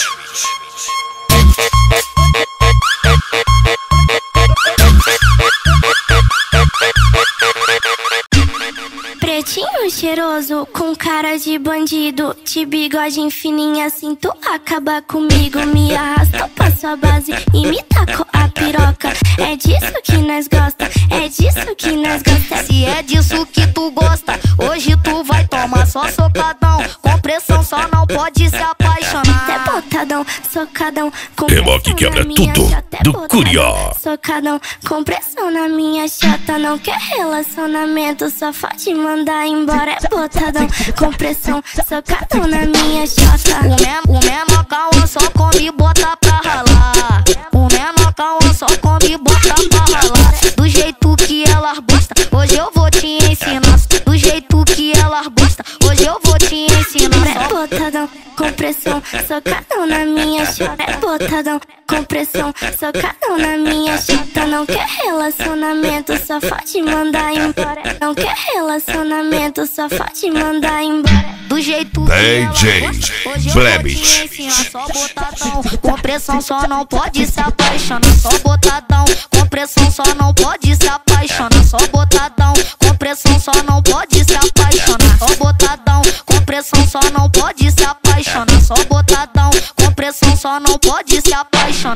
Pretinho cheiroso, com cara de bandido, de bigode fininho assim, tu acaba comigo. Me arrasta pra sua base e me tacou a piroca. É disso que nós gosta, é disso que nós gosta. Se é disso que tu gosta, hoje tu vai tomar só socadão. Com pressão só não pode se apaixonar. Até botadão, socadão, com Reboque quebra tudo do Curió. Socadão, com pressão na minha chata. Não quer relacionamento, só pode mandar embora. É botadão, com pressão, socadão na minha chata. O menor, o menor calma só come e bota pra ralar. O menor calma só come e bota pra ralar. Do jeito que elas gosta, hoje eu vou te ensinar. Do jeito que elas gosta, hoje eu vou te ensinar. É botadão, com pressão, socadão na minha chata. É botadão, com pressão, socadão na minha chata. Não quer relacionamento, só pode mandar embora. Não quer relacionamento, só pode mandar embora. Do jeito D J Blebit. Só botadão, com pressão só não pode se apaixonar. Só botadão, com pressão só não pode se apaixonar. Só botadão, com pressão só não pode se apaixonar. Só botadão, com pressão só não pode se apaixonar. Só botadão, com pressão só não pode se apaixonar.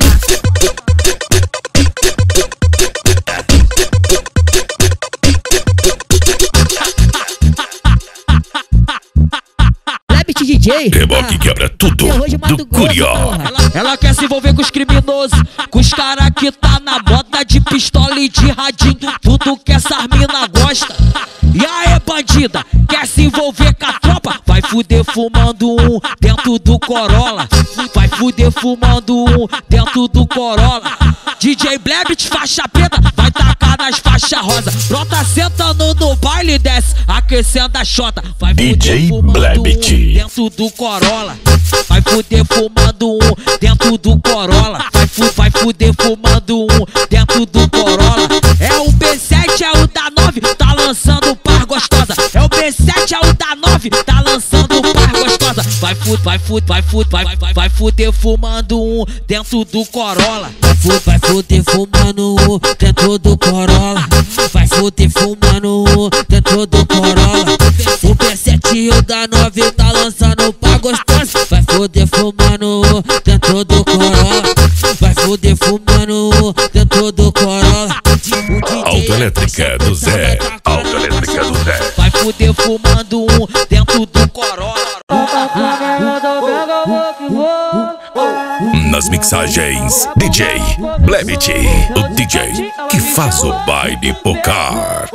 Blebit D J, Reboque quebra tudo do Curió. Ela, ela quer se envolver com os criminosos, com os caras que tá na bota de pistola e de radinho. Tudo que essas mina gosta. E aí, bandida, quer se envolver com a tropa? Vai fuder fumando um dentro do Corolla. Vai fuder fumando um dentro do Corolla. D J Blebit, faixa preta, vai tacar nas faixas rosa. Brota sentando no baile, desce, aquecendo a xota. Vai D J Blebit um dentro do Corolla. Vai fuder fumando um dentro do Corolla. Vai, fu vai fuder fumando um dentro do Corolla. É o B sete, é o da nove, tá lançando par gostosa. É o B sete, é o da nove, tá lançando par gostosa. Vai fuder, vai fuder, vai fuder, vai, vai, vai fuder fumando um dentro do Corolla. Vai, vai fuder fumando um dentro do Corolla. Vai fuder fumando um dentro do Corolla. O B sete e o da nove tá lançando par gostosa. Vai fuder fumando um dentro do Corolla. Vai fuder fumando um dentro do Corolla. Autoelétrica do Zé. Autoelétrica do Zé. Vai fuder fumando um dentro do Corolla. Nas mixagens, D J Blebit, o D J que faz o baile pocar.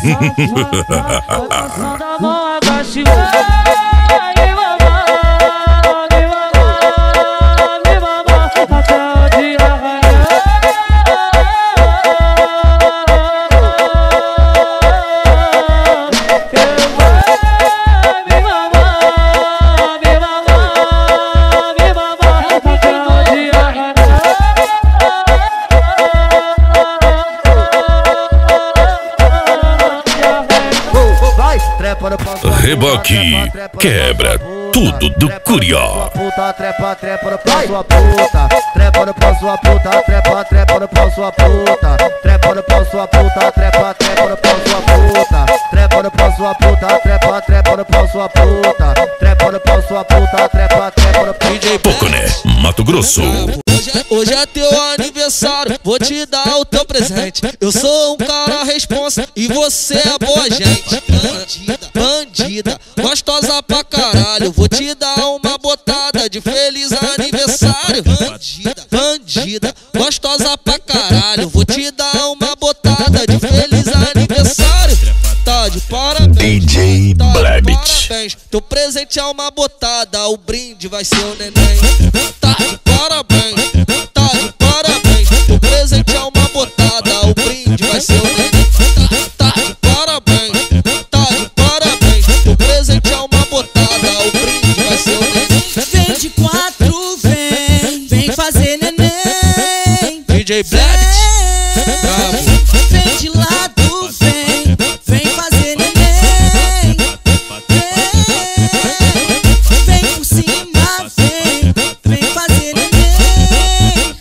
Reboque quebra tudo do Curió. Puta, trepa, trepa no pau sua puta. Trepa no pau sua puta, trepa, trepa no pau sua puta. Trepa no pau sua puta, trepa, trepa no pau sua puta. Trepa no pau sua puta, trepa, trepa no pau sua puta. Trepa no pau sua puta, trepa, trepa no pau. Poconé, Mato Grosso. Hoje, hoje é teu aniversário, vou te dar o teu presente. Eu sou um cara responsa e você é boa gente. Bandida, bandida, gostosa pra caralho. Vou te dar uma botada de feliz aniversário. Bandida, bandida, gostosa pra caralho. Vou te dar uma botada de feliz aniversário. Tá de parabéns, D J tá Blebit. parabéns. Teu presente é uma botada, o brinde vai ser o neném. Tá de parabéns, tá de parabéns. Teu presente é uma botada, o brinde vai ser o neném. Tá, tá de parabéns, tá de parabéns. Teu presente é uma botada, o brinde vai ser o neném. Vem de quatro, vem, vem fazer neném. D J Blebit, bravo. Vem de lado, vem, vem fazer neném. Vem, vem por cima, vem, vem fazer neném.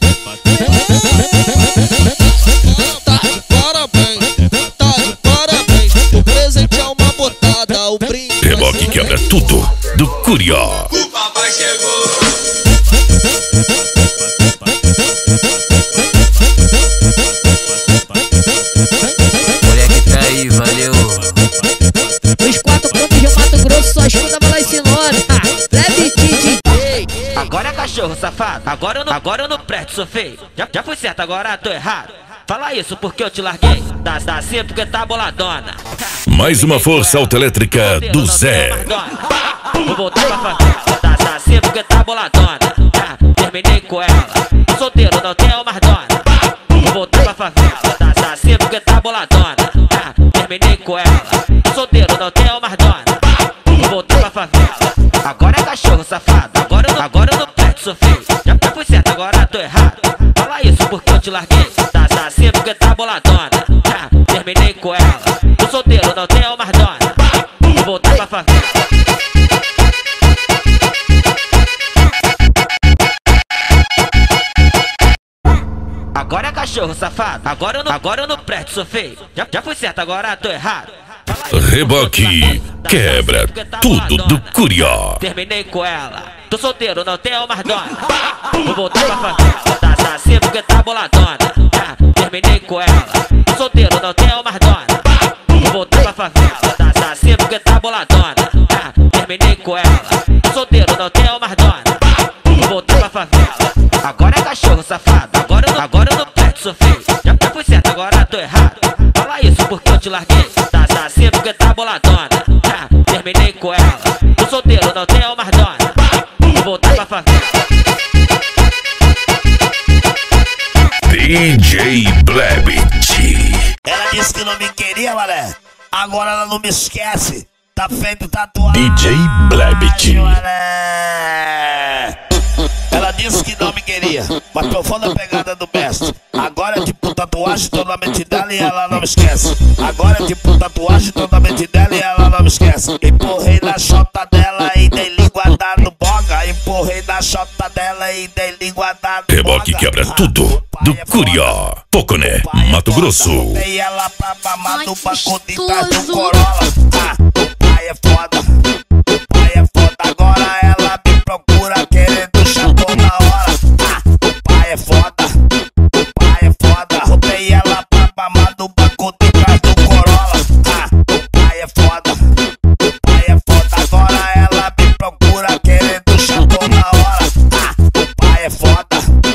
Tá de parabéns, tá de parabéns. Teu presente é uma botada, o brinde. Reboque quebra tudo do Curió. O papai chegou. Moleque tá aí, valeu. Os quatro pontos de Mato Grosso só escuta falar esse nome. Blebit D J. Agora é cachorro, safado. Agora eu não, agora eu não presto, sou feio. Já, já fui certo, agora tô errado. Fala isso porque eu te larguei. Tá, tá assim porque tá boladona. Mais uma força autoelétrica do Zé. Vou voltar pra favela. Tá, tá assim porque tá boladona. Tá, terminei com ela. Solteiro não tenho mais dona. Vou voltar pra favela. Tá, tá assim porque tá boladona. Tá, terminei com ela. Solteiro não tenho mais dona. Vou voltar pra favela. Agora é cachorro, safado. Agora eu não, agora eu não presto, sou feio. Já, já fui certo, agora tô errado. Fala isso porque eu te larguei. Tá, tá assim porque tá boladona. Tá, terminei com ela. Tô solteiro, não tenho mais dona. Vou voltar pra favela. Agora é cachorro, safado. Agora eu não, agora eu não presto, sou feio. Já, já fui certo, agora tô errado. Reboque quebra tudo do Curió. Terminei com ela. Tô solteiro, não tenho mais dona. Vou voltar pra favela. Tá, tá assim porque tá boladona. Tá, terminei com ela. Tô solteiro, não tenho mais dona. Vou voltar pra favela. Tá, tá assim porque tá boladona. Tá, terminei com ela. Tô solteiro, não tenho mais dona. Vou voltar pra favela. Agora é cachorro, safado. Agora eu não, agora eu não presto, sou feio. Já, já fui certo, agora tô errado. Fala isso porque eu te larguei. Tá, tá assim porque tá boladona. Tá, terminei com ela. Tô solteiro, não tenho mais dona. Vou voltar pra favela. D D J Blebit. Ela disse que não me queria, mané. Agora ela não me esquece. Tá feito tatuagem. D J Blebit. Ela disse que não me queria, mas tô fã da pegada do mestre. Agora é tipo tatuagem, tô na mente dela e ela não me esquece. Agora é tipo tatuagem, tô na mente dela e ela não me esquece. Empurrei na chota dela e dei linguada no boga. Empurrei na chota dela e dei linguada no Reboque quebra tudo. Do Curió, Poconé, Mato Grosso. Dei ela pra mamar no banco de trás do Corolla. Ah, o pai é foda, o pai é foda. Agora ela me procura querendo chapão na hora. Ah, o pai é foda, o pai é foda. Roubei ela pra mamar no banco de trás do Corolla. Ah, o pai é foda, o pai é foda. Agora ela me procura querendo chapão na hora. Ah, o pai é foda,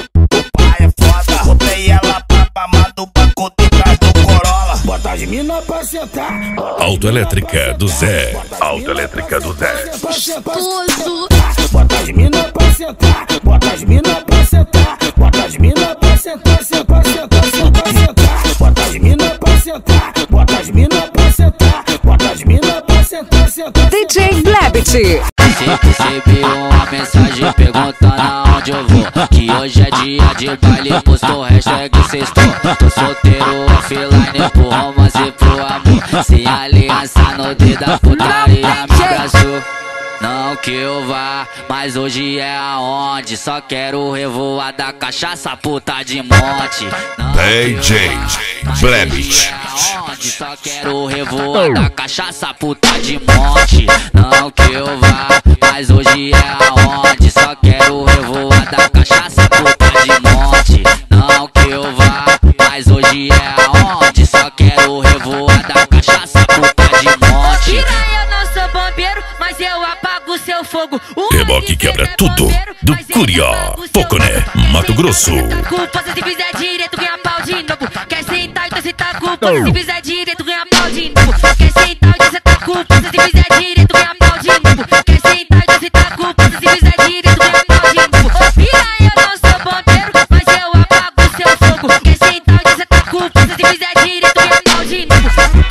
o pai é foda. Roubei ela pra mamar no banco de trás do Corolla. Bota as mina pra sentar. Autoelétrica do Zé. Autoelétrica do Zé. Gostoso. Bota as mina pra sentar. Bota as mina pra sentar. Bota as mina pra sentar. Sentar, sentar, sentar, sentar. Bota as mina pra sentar. Bota as mina pra sentar. Bota as mina pra sentar, sentar. D J Blebit. Recebi uma mensagem perguntando aonde eu vou. Que hoje é dia de baile, postou hashtag sextou. Tô solteiro, offline, pro romance e pro amor. Sem aliança no dedo da putaria me abraçou. Não que eu vá, mas hoje é aonde. Só quero revoar da cachaça, puta de monte. D J Blebit. Só quero revoar da cachaça, puta de monte. Não que eu vá, mas hoje é aonde. Só quero revoar da cachaça, puta de monte. Não que eu vá, mas hoje é aonde. Só quero revoar da cachaça, puta de monte. Eu não sou bombeiro, mas eu apago seu fogo. Reboque quebra tudo. Do Curió, Poconé, Mato Grosso. Culpa se fizer direito, ganha pau de novo. Quer sentar, então cê tá culpa. Se fizer direito, ganha pau de novo. Quer sentar, então cê tá culpa. Se fizer direito, ganha pau de novo. Quer sentar, então cê tá culpa. Se fizer direito, ganha pau de novo. Piranha, eu não sou bombeiro, mas eu apago seu fogo. Quer sentar, então cê tá culpa. Se fizer direito, ganha pau de novo.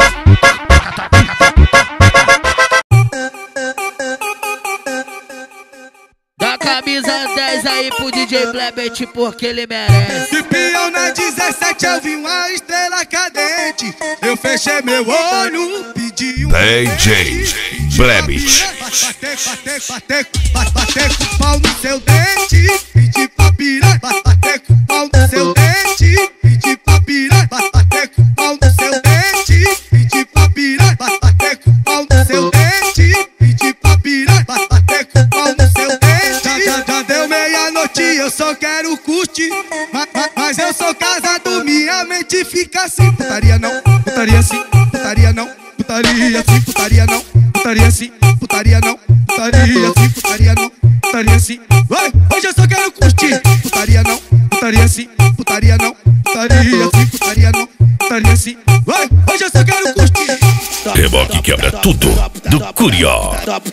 Dá camisa dez aí pro D J Blebit porque ele merece. De peão na dezessete eu vi uma estrela cadente. Eu fechei meu olho, pedi um D J Blebit. Bater, bater, bater, bater, bater com pau no seu dente. Pedi pra pirar, bater com pau no seu dente. Pedi pra pirar, bater com pau no seu dente. Pedi pra pirar, bater com pau no seu dente. Pedi pra pirar, bater com pau no seu dente. Já, já deu meia-noite, eu só quero curtir. Mas, mas, mas eu sou casado, minha mente fica assim. Putaria não, putaria sim, putaria não, putaria sim, putaria não, putaria sim, putaria não, putaria sim, putaria não, putaria sim. Vai, hoje eu só quero curtir. Putaria não, putaria sim, putaria não, putaria sim, putaria não, putaria sim. Vai, hoje eu só quero curtir. Reboque quebra tudo. Do Curió.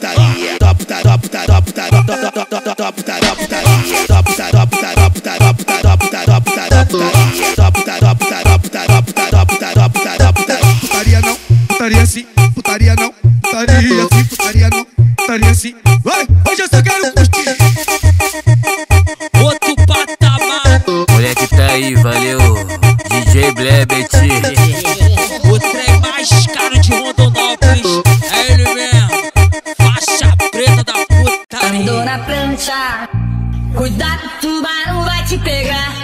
Putaria não, putaria sim, putaria não, putaria sim, putaria não, putaria sim. Vai, hoje eu só quero curtir. Outro patamar. Moleque tá aí, valeu. D J Blebit. O trem mais caro de Rondonópolis é ele mesmo. Faixa preta da putaria. Andou na prancha, cuidado, tubarão vai te pegar.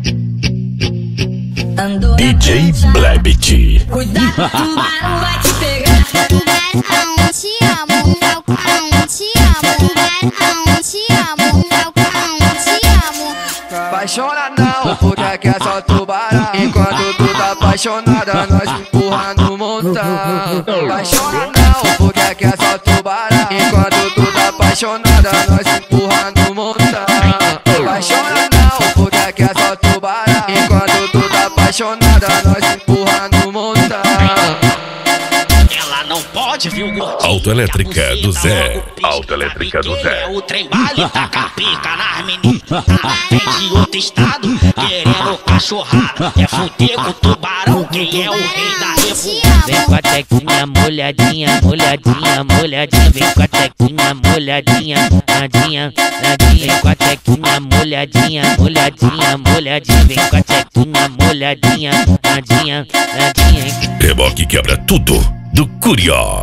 Andou D J Blebit. Cuidado, tubarão vai te pegar. Tubarão, te amo, meu cão, te amo. Tubarão, te amo, meu cão, te amo. Apaixona não, porque que é só tubarão. Enquanto tu tá apaixonada, nós empurra no montão. Apaixona não, porque que é só tubarão. Enquanto tu tá apaixonada, nós empurra no montão. Apaixona não, porque que é só tubarão. Enquanto tu tá apaixonada, nós empurra no montão. Ela não pode forte, viu, gordinho? Autoelétrica do Zé. Autoelétrica do Zé. O trem bala tá capica nas meninas. Vem de outro estado, querendo cachorrada. É fuder com o tubarão, quem é o rei da revoada. Vem com a tequinha molhadinha, molhadinha, molhadinha. Vem com a tequinha molhadinha, nadinha, nadinha. Vem com a tequinha molhadinha, molhadinha, molhadinha. Vem com a tequinha molhadinha, nadinha, nadinha. Reboque quebra tudo do Curió.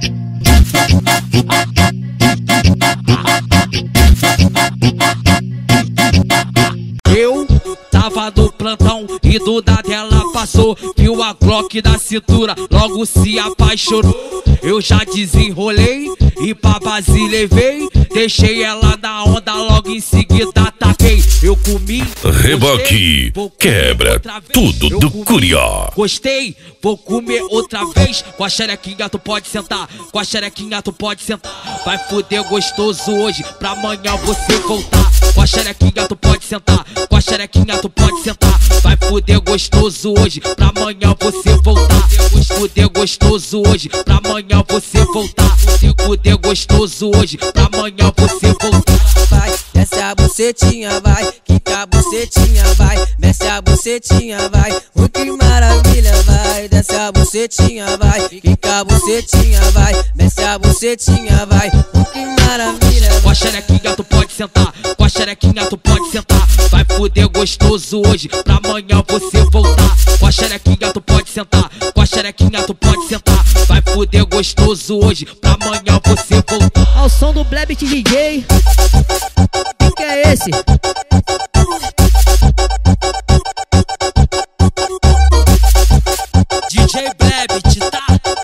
Eu tava do plantão e do nada ela passou. Viu a Glock da cintura, logo se apaixonou. Eu já desenrolei e pra base levei. Deixei ela na onda, logo em seguida ataquei. Eu comi, Reboque quebra tudo do Curió. gostei, vou comer outra vez. Com a xerequinha tu pode sentar, com a xerequinha tu pode sentar. Vai foder gostoso hoje, pra amanhã você voltar. Com a xerequinha tu pode sentar, com a xerequinha tu pode sentar. Vai foder gostoso hoje, pra amanhã você voltar. Foder gostoso hoje, pra amanhã você voltar. Foder gostoso hoje, pra amanhã você voltar. Vai, desce a bucetinha, vai, quica a bucetinha, vai, desce a bucetinha, vai, uh, que maravilha, vai, desce a bucetinha, vai, quica a bucetinha, vai, desce a bucetinha, vai, uh, que maravilha. Com a xerequinha tu pode sentar, com a xerequinha tu pode sentar. Vai foder gostoso hoje, pra amanhã você voltar. Com a xerequinha tu pode sentar, com a xerequinha tu pode sentar. Vai foder gostoso hoje, pra amanhã você voltar. Ao som do Blebit D J. O que é esse? D J Blebit, tá?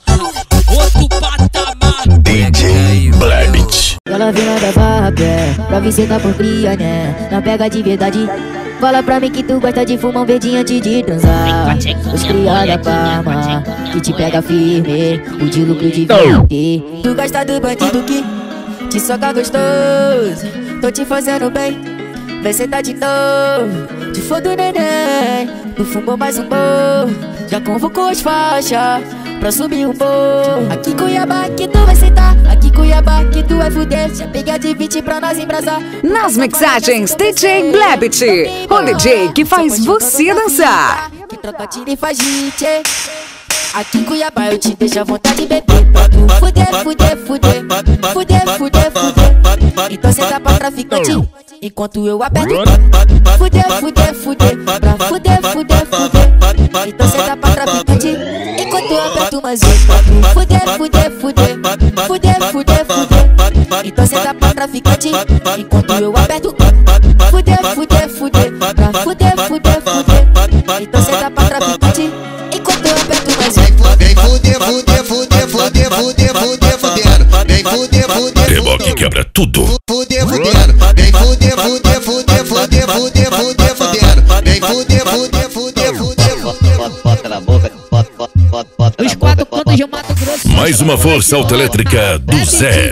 Outro patamar. D J Blebit. Ela vem lá da barra, pé, pra visitar por cria, né? Não pega de verdade. Fala pra mim que tu gosta de fumar um verdinho antes de transar. Os cria da Parma, que te pega firme, o de lucro de vinte. Tu gosta do bandido que te soca gostoso. Tô te fazendo bem, vem sentar de novo. Te foda o neném, tu fumou mais um bom. Já convocou as faixas pra subir um morro. Aqui Cuiabá que tu vai sentar, aqui Cuiabá que tu vai fuder. Já pega de vinte pra nós embrasar. Nas mixagens D J Blebit, o D J que faz você dançar. Que troca tira e faz hit. Aqui em Cuiabá eu te deixo à vontade de beber. Pra tu fuder, fuder, fuder, fuder, fuder, fuder. Então senta pra traficante enquanto eu aperto. Fuder, fuder, fuder, pra fuder, fuder, fuder. Então senta pra traficante enquanto eu aperto mais um. Fuder, fuder, fuder, fuder, fuder, fuder. Então senta pra traficante enquanto eu aperto. Fuder, fuder, fuder, pra fuder, fuder, fuder. Então senta pra traficante enquanto eu aperto mais um. Vem fuder, fuder, fuder, fuder, fuder, fuder, fudendo. Vem fuder, fuder, Reboque quebra tudo. fuder, fudendo. Vem fuder, fuder, fuder, fuder, fuder, fuder, fudendo. Vem fuder, fuder, fuder, fuder, fuder. Bota na boca, bota, bota, bota, bota. Os quatro cantos de Mato Grosso. Mais uma força autoelétrica do Zé.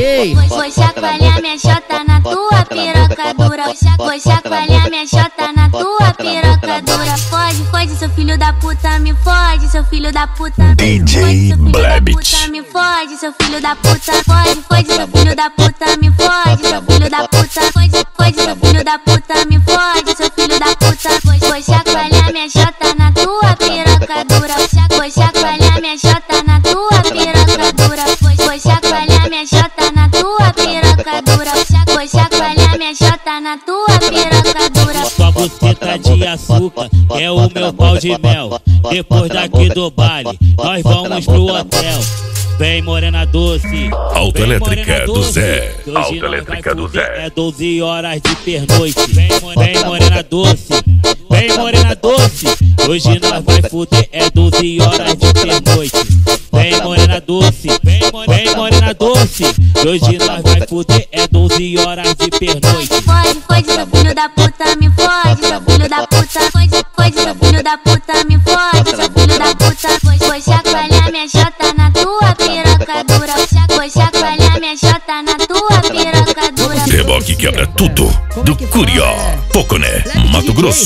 Vou chacoalhar minha chota na tua piroca dura. Vou chacoalhar minha chota na tua piroca dura. Fode, fode, seu filho da puta, me fode, seu filho da puta. D J Blebit. Me fode, seu filho da puta. Fode, fode, seu filho da puta, me fode, seu filho da puta. Fode, fode, seu filho da puta, me fode, seu filho da puta. Vou chacoalhar minha chota na tua piroca dura. Vou chacoalhar minha chota na tua piroca dura. Vou chacoalhar minha chota na tua piroca dura. Vou chacoalhar minha chota na tua piroca dura. Sua buceta de açúcar é o meu pau de mel. Depois daqui do baile, nós vamos pro hotel. Vem morena doce, Autoelétrica do Zé. Autoelétrica do Zé. É doze horas de pernoite. Vem, vem morena doce, vem morena doce. Hoje nós vai fuder, é doze horas de pernoite. Vem morena doce, vem, vem morena doce. Hoje nós vai fuder, é doze horas de pernoite. Fode, fode, seu filho da puta, me fode, seu filho da puta. Fode, fode, seu filho da puta, me fode, seu filho da puta. Vou chacoalhar minha chota na tua piroca dura. Vou chacoalhar minha chota na tua piroca dura. Reboque quebra tudo do Curió. Poconé, Mato Grosso.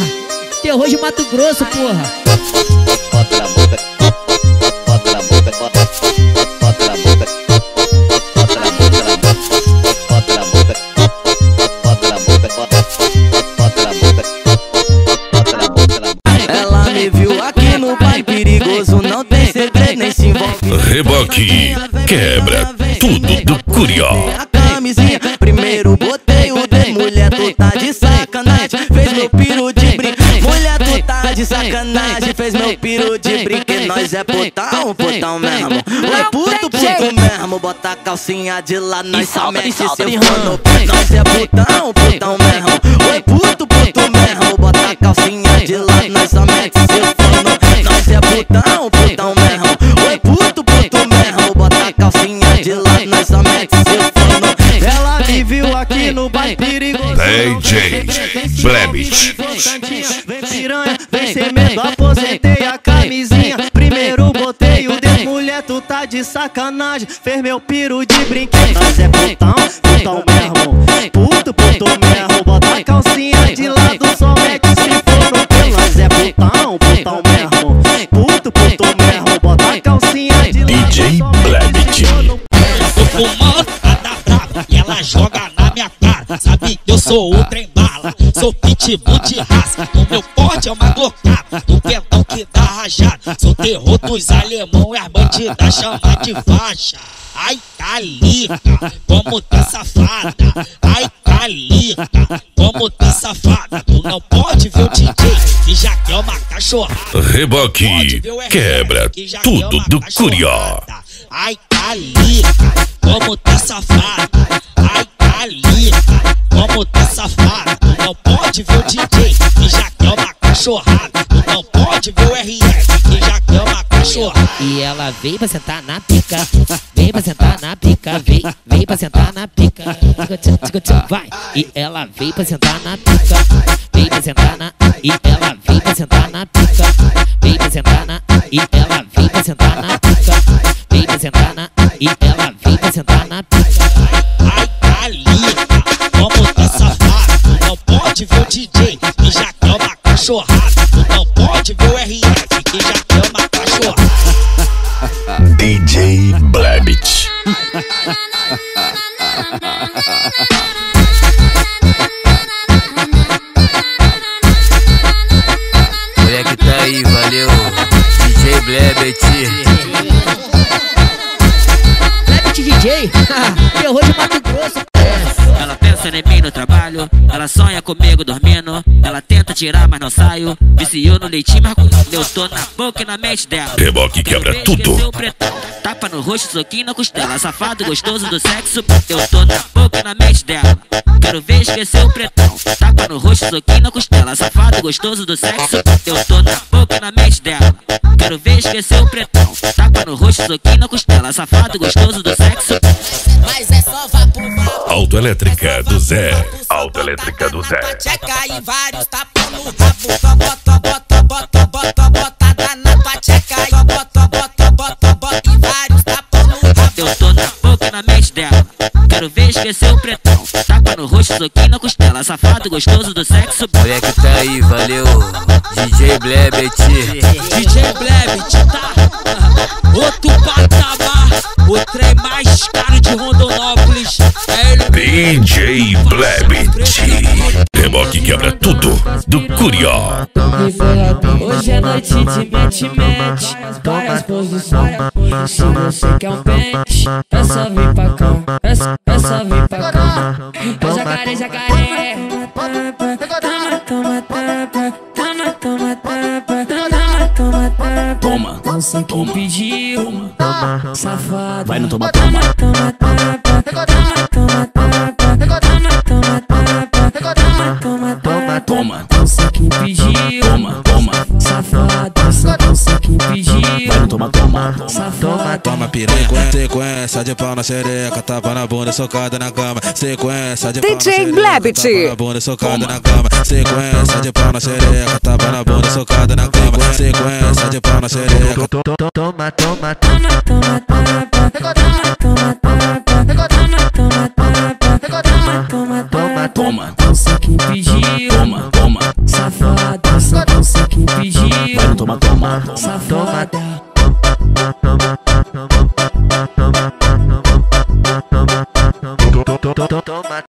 Terror de Mato Grosso, porra. Bota na boca, bota na boca, bota, bota, Reboque quebra tudo do Curió. Camisinha, primeiro botei o dedo. Mulher, tu tá de sacanagem, fez meu piru de brinque. Mulher, tu tá de sacanagem, fez meu piru de brinque. Nós é putão, putão mesmo. Oi, puto, puto mesmo. Bota a calcinha de lá, nós só mete seu fone. Nós é putão, putão mesmo. Oi, puto, puto mesmo. Bota a calcinha de lá, nós só mete seu fone. Nós é putão, putão mesmo. Oi, puto, puto mesmo. Bota a calcinha de lá, nós só mete seu fone. Ela me viu aqui no bairro perigoso. D J Blebit. Vem piranha, vem sem medo, aposentei a camisinha. Primeiro botei o dedo, mulher, tu tá de sacanagem, fez meu piru de brinquedo. Nós é putão, putão mesmo. Puto, puto mesmo. Bota a calcinha de lado, só mete se for no pelo. Nós é putão, putão mesmo. Puto, puto mesmo. Bota a calcinha de lado, D J Blebit. Tô fumando a da brava e ela joga na minha cara. Sabe que eu sou o trem bala, sou pitbull de raça. O meu porte é uma glocada, do pentão que dá rajada. Sou terror dos alemão e as bandidas chamam de faixa. Ai, calica, como tá safada. Ai, calica, como tá safada. Tu não pode ver o D J que já quer uma cachorrada. Reboque quebra tudo do Curió. Ai, calica, como tá safada. Ai, calica, como tá safada. Tu não pode ver o D J que já quer uma cachorrada. Tu não pode ver o R F que já quer uma cachorrada. E ela veio pra sentar na pica, vem pra sentar na pica, vem, vem pra sentar na pica, vai. E ela veio pra sentar na pica, vem pra sentar na, e ela veio pra sentar na pica, vem pra sentar na, e ela veio pra sentar na pica, vem pra sentar na, e ela veio pra sentar na pica. Ai, calica, como tá safada. Tu não pode ver o D J que já quer uma cachorrada. Tu não pode ver o R F que já quer uma cachorrada. D J Blebit. Moleque tá aí, valeu. D J Blebit. Blebit D J, terror de Mato Grosso. Ela pensa em mim no trabalho, ela sonha comigo dormindo. Ela tenta tirar, mas não saio. Viciou no leitinho, mas eu tô na boca e na mente dela. Reboque quebra tudo. Tapa no rosto, soquinho na costela. Safado, gostoso do sexo. Eu tô na boca e na mente dela. Quero ver esquecer o pretão. Tapa no rosto, soquinho na costela. Safado, gostoso do sexo. Eu tô na boca e na mente dela. Quero ver esquecer o pretão. Tapa no rosto, soquinho na costela. Safado, gostoso do sexo. Mas é só vapor. Autoelétrica do Zé. Autoelétrica do Zé. Tcheca e vários tapão no rabo. Bota, bota, bota, bota, botada na tua tcheca. Bota, bota, bota, bota e vários tapão no rabo. Eu tô na boca e na mente dela. Quero ver esquecer o pretão. Tapa no rosto, soquinho na costela. Safado, gostoso do sexo. Moleque tá aí, valeu. D J Blebit. D J Blebit, tá? Outro patamar. O trem mais caro de Rondonópolis. É ele. D J Blebit. Reboque quebra tudo do Curió. Hoje é noite de mete-mete, várias posições. Se você quer um pente, é só vir pra cá, é só, é só vir pra cá. É jacaré, jacaré. Toma, toma, tapa, toma, toma, tapa, toma, toma, tapa. Toma, você que pediu, toma, safado. Vai no toma, toma. Toma, tapa, toma, toma, tapa, toma, toma, tapa, toma, toma, tapa. Toma, você que pediu, toma, toma. Safado, você que pediu. Vai no toma, toma. Safado. Toma piranha, sequência de pau na xereca, tapa na bunda, socada na cama. Sequência de pau na xereca, tapa na bunda, socada na cama. Sequência de pau na xereca, tapa na bunda, socada na cama. Sequência de pau na xereca. Toma, toma, toma, toma, toma, tapa, toma, toma, tapa, toma, toma, tapa, toma, toma, tapa. Toma, você que pediu, toma, toma. Safado, você que pediu. Vai no toma, toma. Safada.